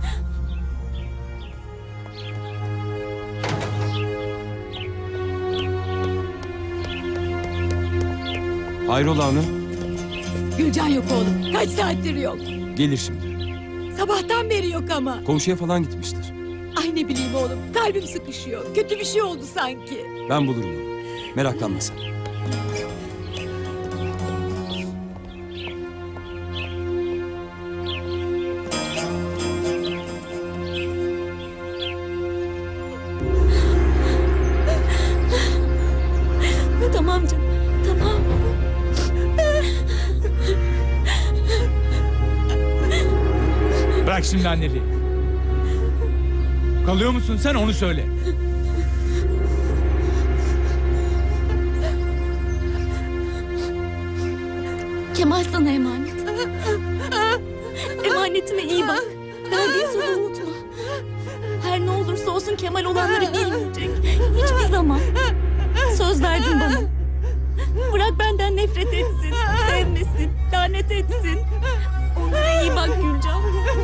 Hayrola hanım? Gülcan yok oğlum. Kaç saattir yok. Gelir şimdi. Sabahtan beri yok ama. Komşuya falan gitmiştir. Ay ne bileyim oğlum. Kalbim sıkışıyor. Kötü bir şey oldu sanki. Ben bulurum onu. Meraklanma sen. Tamam canım. Tamam. Bırak şimdi anneliği. Kalıyor musun sen onu söyle. Kemal sana emanet. Emanetime iyi bak. Verdiğin sözü unutma. Her ne olursa olsun Kemal olanları bilmeyecek. Hiçbir zaman. Söz verdin bana. Bırak benden nefret etsin, sevmesin, lanet etsin. Onlara iyi bak Gülcan.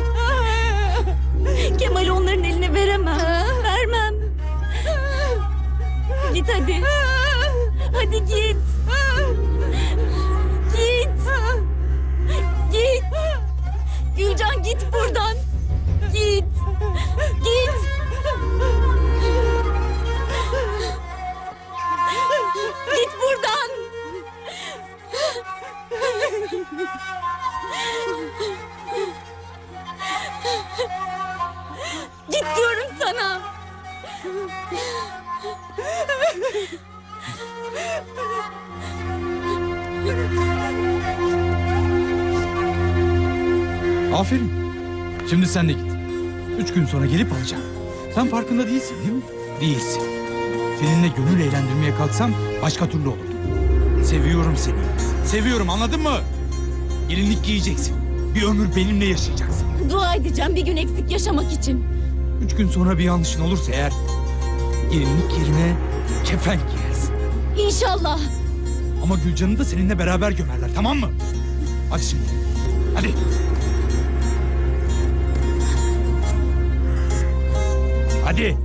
Kemal'i onların eline veremem. Vermem. Git hadi. Hadi git. Git. Git. Gülcan git buradan. Git. Git. Git buradan. Git diyorum sana. Aferin. Şimdi sen de git. Üç gün sonra gelip alacağım. Sen farkında değilsin değil mi? Değilsin. Seninle gönül eğlendirmeye kalksam başka türlü olurdu. Seviyorum seni. Seviyorum, anladın mı? Gelinlik giyeceksin. Bir ömür benimle yaşayacaksın. Dua edeceğim bir gün eksik yaşamak için. Üç gün sonra bir yanlışın olursa eğer gelinlik yerine kefen giyersin. İnşallah. Ama Gülcan'ı da seninle beraber gömerler, tamam mı? Hadi şimdi. Hadi. Hadi.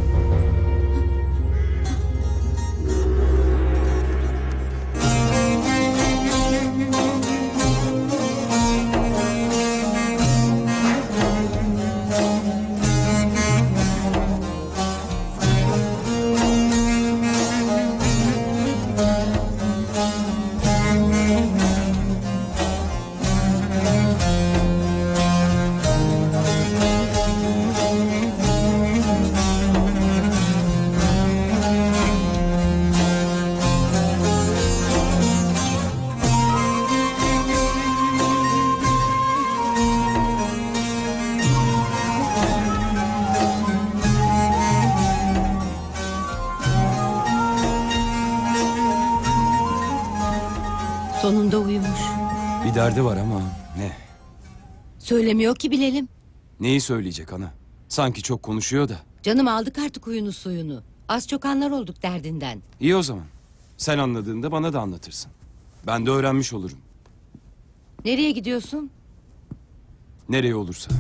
Sonunda uyumuş. Bir derdi var ama ne? Söylemiyor ki bilelim. Neyi söyleyecek ana? Sanki çok konuşuyor da. Canım aldık artık huyunu suyunu. Az çok anlar olduk derdinden. İyi o zaman. Sen anladığında bana da anlatırsın. Ben de öğrenmiş olurum. Nereye gidiyorsun? Nereye olursa.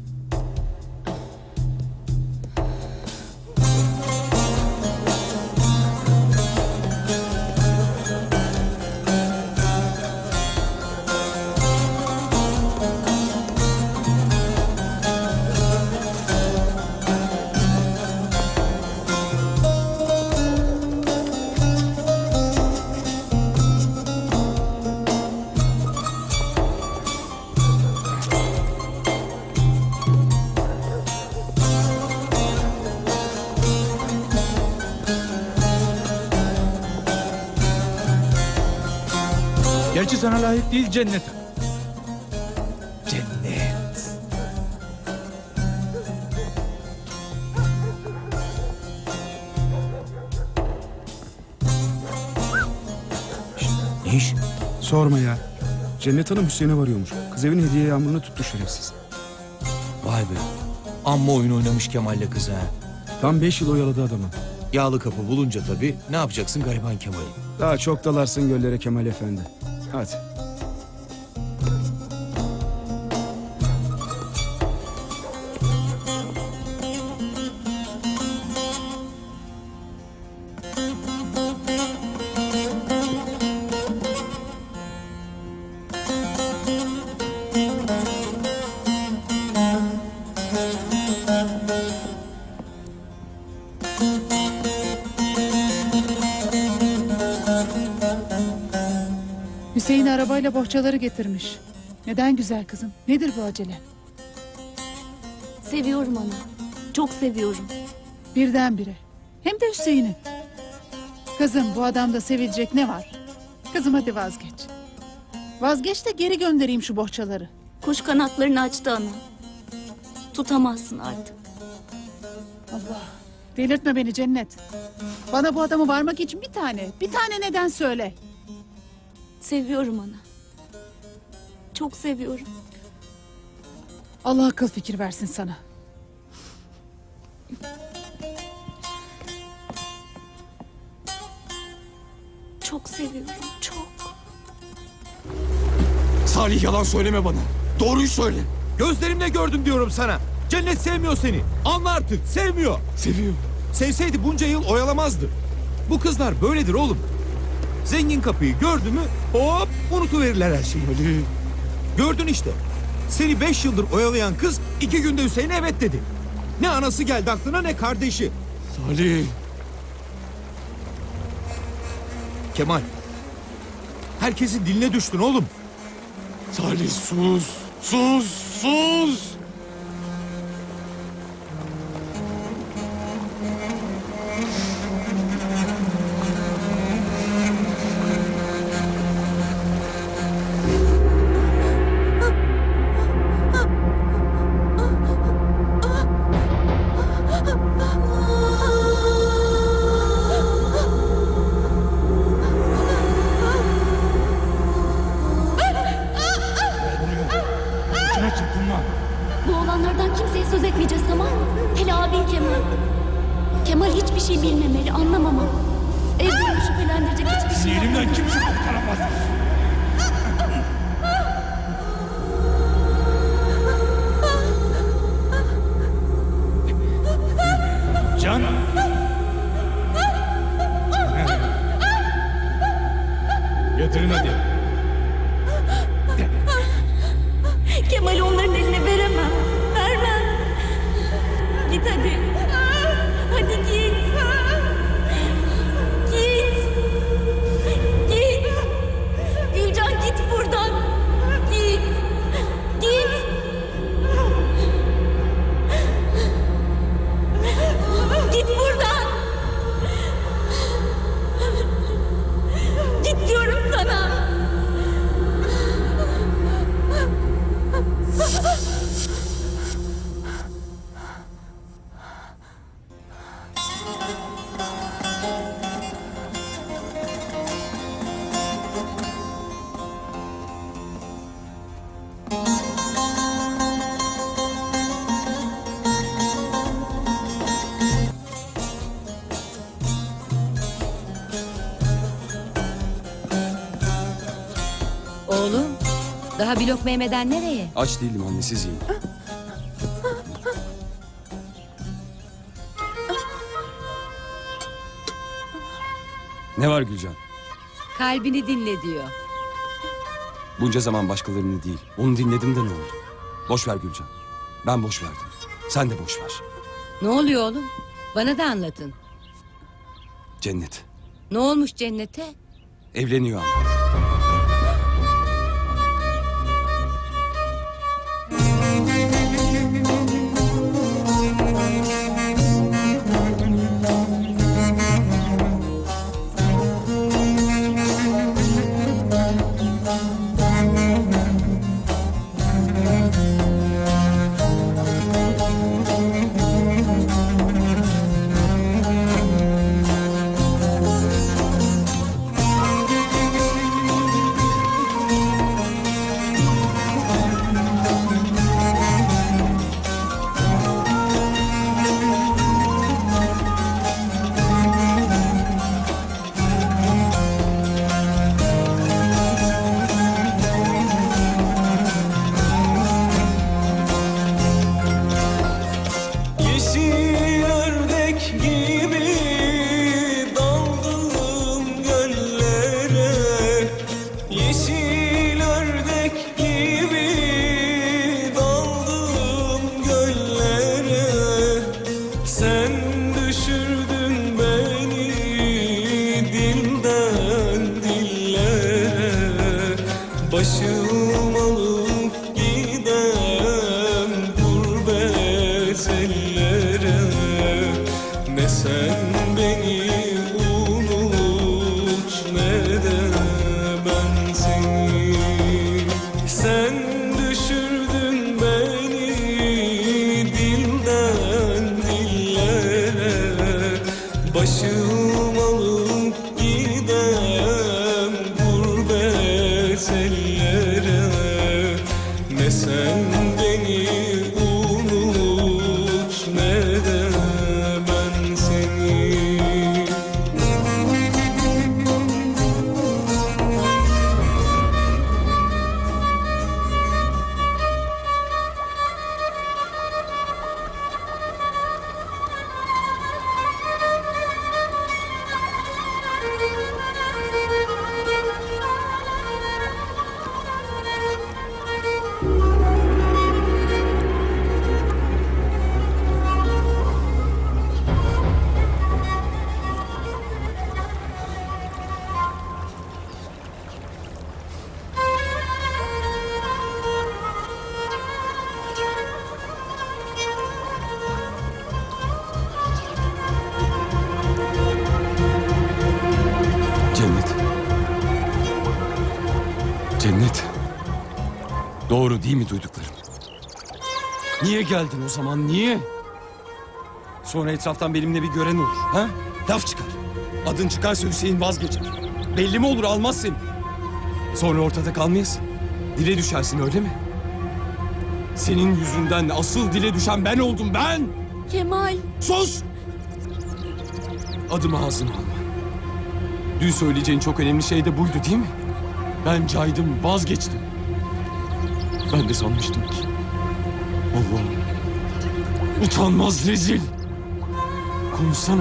Gerçi sana layık değil cennet. Cennet. iş? Sorma ya. Cennet Hanım Hüseyin'e varıyormuş. Kız evin hediye yağmurunu tuttu şerefsiz. Vay be. Amma oyun oynamış Kemal'le kız ha. Tam beş yıl oyaladı adamı. Yağlı kapı bulunca tabii ne yapacaksın gariban Kemal'i? Daha çok dalarsın göllere Kemal Efendi. Hadi. Hüseyin arabayla bohçaları getirmiş. Neden güzel kızım? Nedir bu acele? Seviyorum ana. Çok seviyorum. Birdenbire. Hem de Hüseyin'i. Kızım bu adamda sevilecek ne var? Kızım hadi vazgeç. Vazgeç de geri göndereyim şu bohçaları. Kuş kanatlarını açtı ana. Tutamazsın artık. Allah. Delirtme beni Cennet. Bana bu adamı varmak için bir tane, bir tane neden söyle. Seviyorum ana. Çok seviyorum. Allah akıl fikir versin sana. Çok seviyorum, çok. Salih yalan söyleme bana. Doğruyu söyle. Gözlerimle gördüm diyorum sana. Cennet sevmiyor seni. Anla artık. Sevmiyor. Seviyor. Sevseydi bunca yıl oyalamazdı. Bu kızlar böyledir oğlum. Zengin kapıyı gördü mü hop unutuverirler her şeyi. Ali. Gördün işte. Seni beş yıldır oyalayan kız iki günde Hüseyin'e evet dedi. Ne anası geldi aklına ne kardeşi. Salih. Kemal. Herkesin diline düştün oğlum. Salih sus. Sus. Sus. Boşuna çırpınma. Bu olanlardan kimseye söz etmeyeceğiz, tamam mı? Hele abin Kemal. Kemal hiçbir şey bilmemeli, anlamamalı. Ezgi'yi şüphelendirecek hiçbir şey Elimden yapmamalı. kimse kurtaramaz. Can. Getirin hadi. Kemal'i onların eline veremem. Vermem. Git hadi. Hadi git. Git. Git. Gülcan git buradan. Git. Git. Git buradan. Git diyorum sana. Oğlum, daha bir lokma yemeden nereye? Aç değilim anne, siz yiyin. Ne var Gülcan? Kalbini dinle diyor. Bunca zaman başkalarını değil, onu dinledim de ne oldu? Boş ver Gülcan. Ben boş verdim. Sen de boş ver. Ne oluyor oğlum? Bana da anlatın. Cennet. Ne olmuş Cennet'e? Evleniyor anne. Başım alıp gidem gurbet ellere. Ne sen beni unut ne de ben seni. Cennet. Cennet. Doğru değil mi duyduklarım? Niye geldin o zaman, niye? Sonra etraftan benimle bir gören olur, ha? Laf çıkar. Adın çıkarsa Hüseyin vazgeçer. Belli mi olur, almaz seni. Sonra ortada kalmayasın. Dile düşersin, öyle mi? Senin yüzünden asıl dile düşen ben oldum, ben! Kemal. Sus! Adımı ağzına alma. Dün söyleyeceğin çok önemli şey de buydu değil mi? Ben caydım, vazgeçtim. Ben de sanmıştım ki. Allah'ım. Utanmaz rezil. Konuşsana.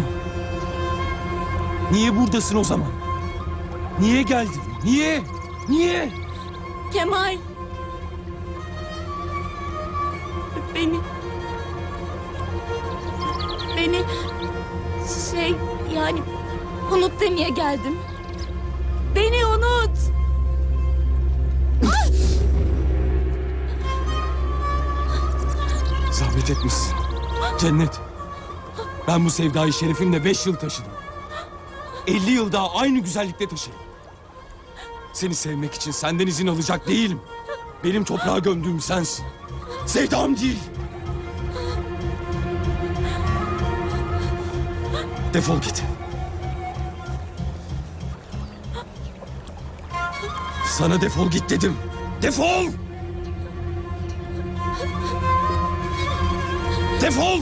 Niye buradasın o zaman? Niye geldin? Niye? Niye? Kemal. Beni... Beni... Şey yani... Unut demeye geldim. Beni unut. Zahmet etmişsin. Cennet. Ben bu sevdayı şerefimle beş yıl taşıdım. Elli yıl daha aynı güzellikte taşırım. Seni sevmek için senden izin alacak değilim. Benim toprağa gömdüğüm sensin. Sevdam değil. Defol git. Sana defol git dedim. Defol! Defol!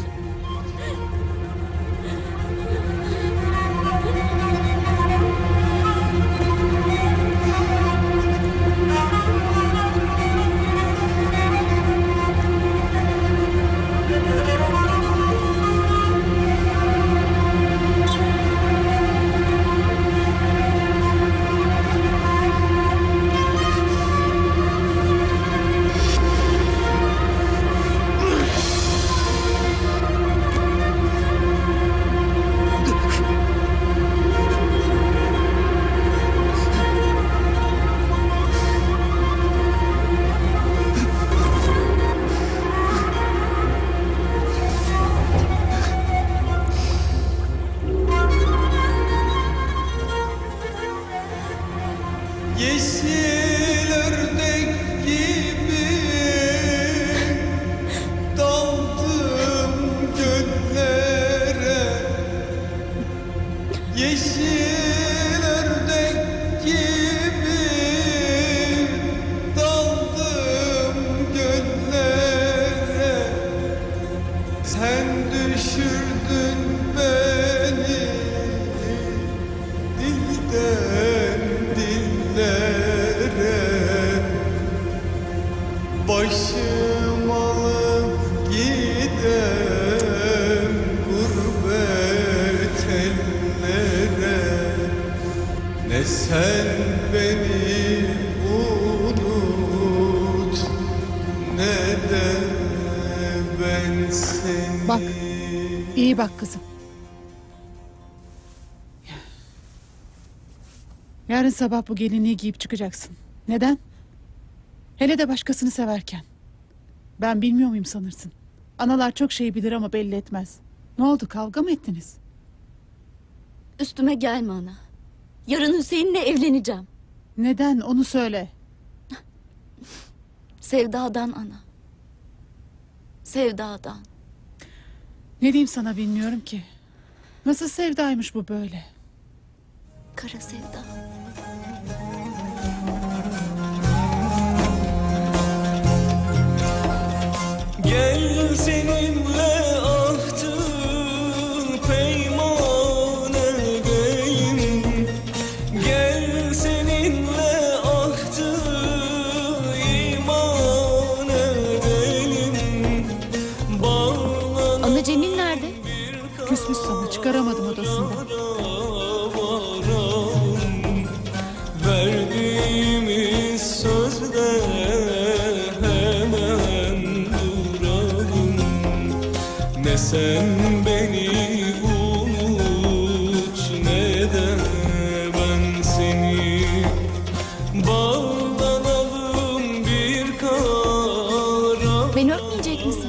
Yeşil ördek gibi daldım göllere. Yeşil ördek gibi daldım göllere. Sen düşürdün beni dilden dillere. Başım alıp gidem gurbet ellere. Ne sen beni unut ne de ben seni. Bak, iyi bak kızım. Yarın sabah bu gelinliği giyip çıkacaksın. Neden? Hele de başkasını severken. Ben bilmiyor muyum sanırsın? Analar çok şey bilir ama belli etmez. Ne oldu, kavga mı ettiniz? Üstüme gelme ana. Yarın Hüseyin'le evleneceğim. Neden, onu söyle. Sevdadan ana. Sevdadan. Ne diyeyim sana bilmiyorum ki. Nasıl sevdaymış bu böyle? Kara sevda. Gel seninle ahtı peyman edeyim. Gel seninle ahtı iman edelim. Bağlan Ana Cemil nerede? Küsmüş sana, çıkaramadım odasında. verdiğimiz sözde hemen duralım. Ne sen beni unut ne de ben seni. Bağlanalım bir kara. Beni öpmeyecek misin?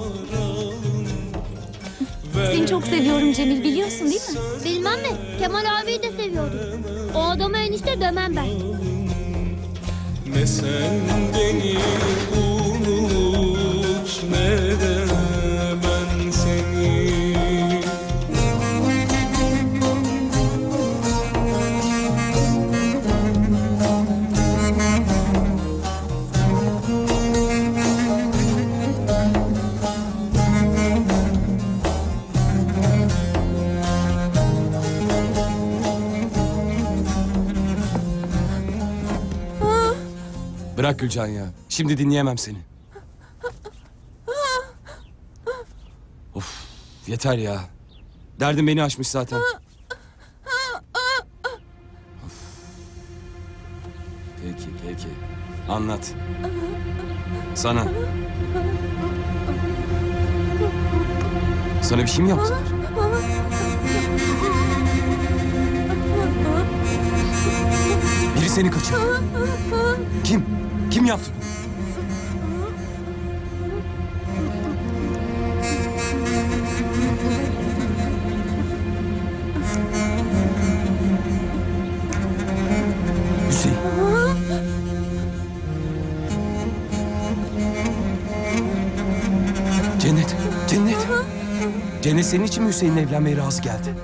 Seni çok seviyorum Cemil, biliyorsun değil mi? Bilmem mi? Kemal abiyi de seviyordum. O adama enişte demem ben. Ne sen beni unut ne de ben seni. Bırak Gülcan ya. Şimdi dinleyemem seni. Of, yeter ya. Derdin beni aşmış zaten. Of. Peki, peki. Anlat. Sana. Sana bir şey mi yaptılar? Biri seni kaçırdı. Kim? Kim yaptı bunu? Hüseyin. Cennet, Cennet. Cennet senin için mi Hüseyin'le evlenmeye razı geldi?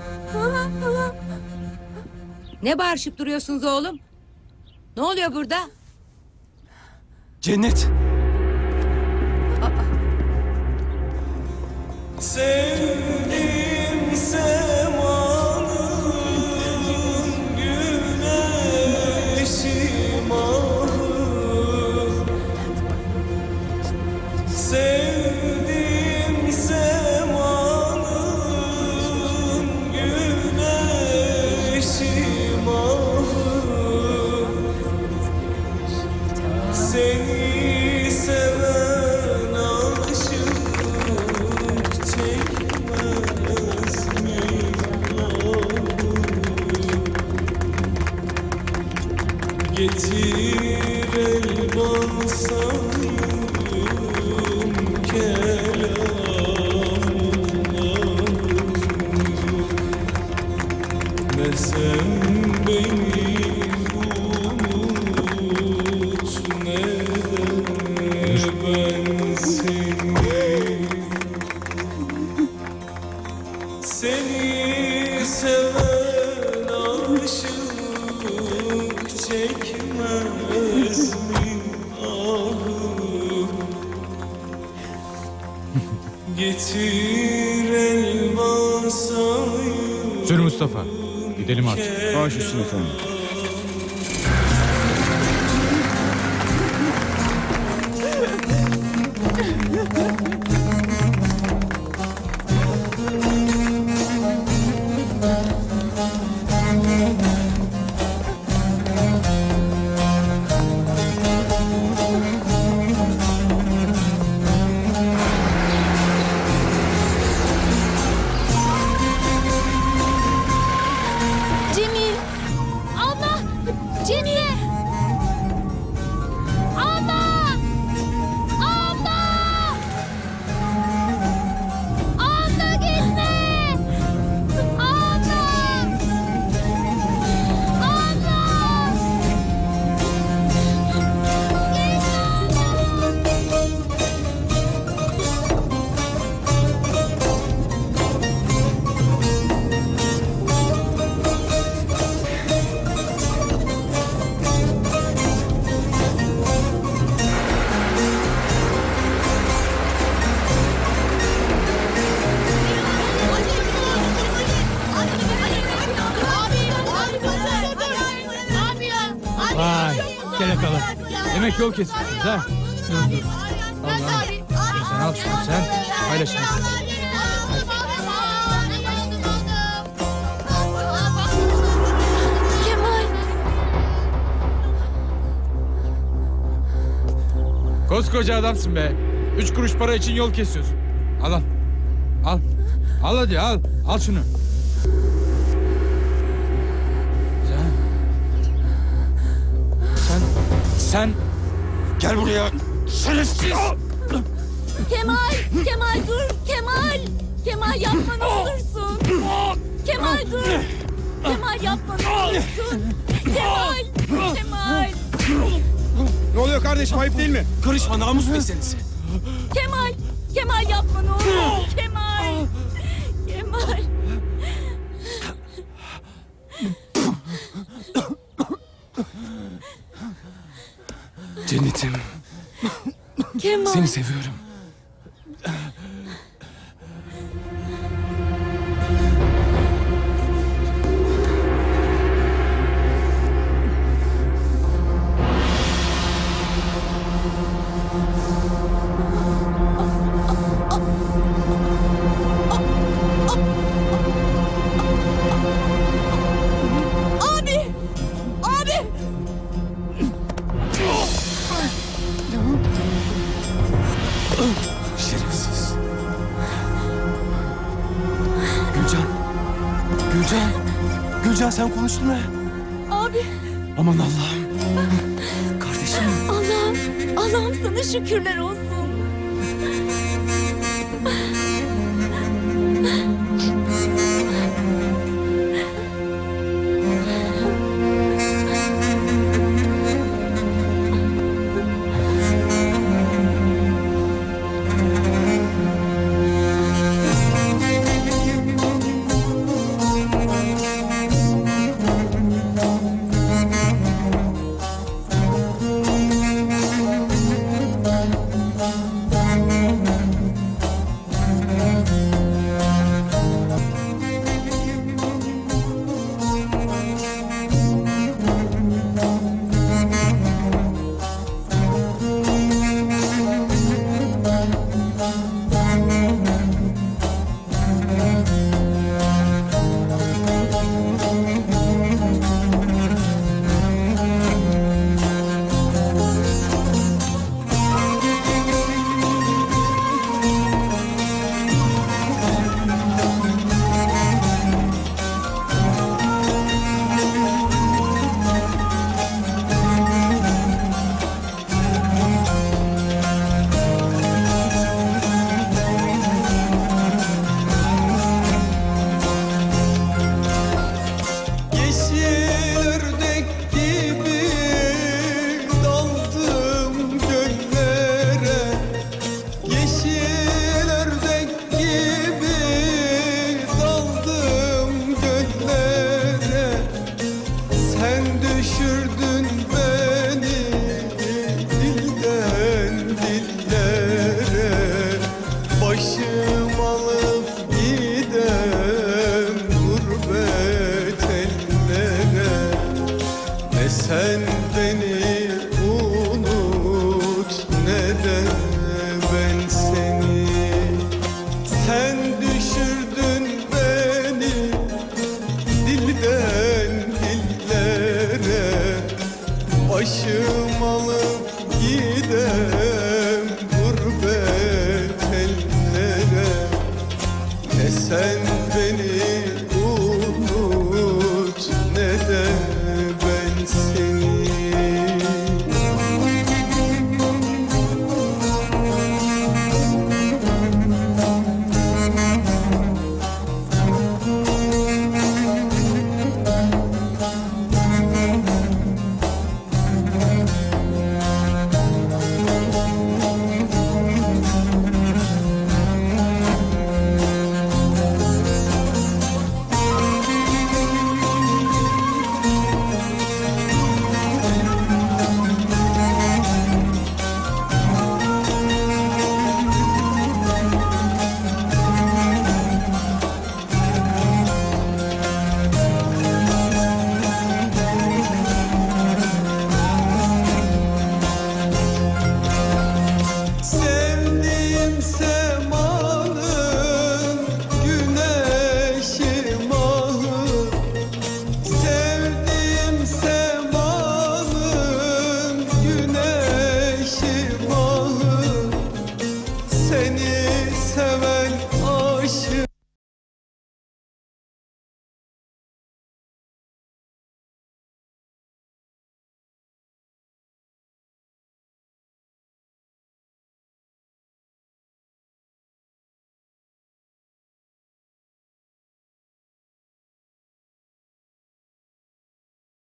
Ne bağırışıp duruyorsunuz oğlum? Ne oluyor burada? Cennet. Sevdim semanın güneşi mahı. Sevdim semanın güneşi mahı. Seni seven aşık çekmez mi yavrum? Getir elban sayım kelamlar. Ne sen beni unut ne de ben seni. Seni seven aşık çekmez mi ahım? Getir elmasayım. Sür Mustafa. Gidelim artık. Baş üstüne efendim. Cemil! Abla! Cemil! Abla! Abla! Abla gitme! Abla! Abla! Gitme abla! Demek yalakalı. Demek yol kesiyorsunuz ha. Dur dur. Al al. Dur sen al şunu sen. Paylaşın. Kemal. Koskoca adamsın be. Üç kuruş para için yol kesiyorsun. Al al. Al. Al hadi al. Al şunu. Sen. Sen. Sen. Gel buraya. Şerefsiz. Kemal, Kemal dur. Kemal. Kemal yapma ne olursun. Kemal dur. Kemal yapma ne olursun. Kemal. Kemal. Ne oluyor kardeşim, ayıp değil mi? Karışma, namus meselesi. Kemal. Kemal yapma ne olursun. Kemal. Kemal. Cennetim, Kemal. seni seviyorum. Abi. Abi. Şerefsiz. Gülcan. Gülcan. Gülcan sen konuştun mu? Abi. Aman Allah'ım. Kardeşim. Allah'ım. Allah'ım sana şükürler olsun. Sen düşürdün beni dilden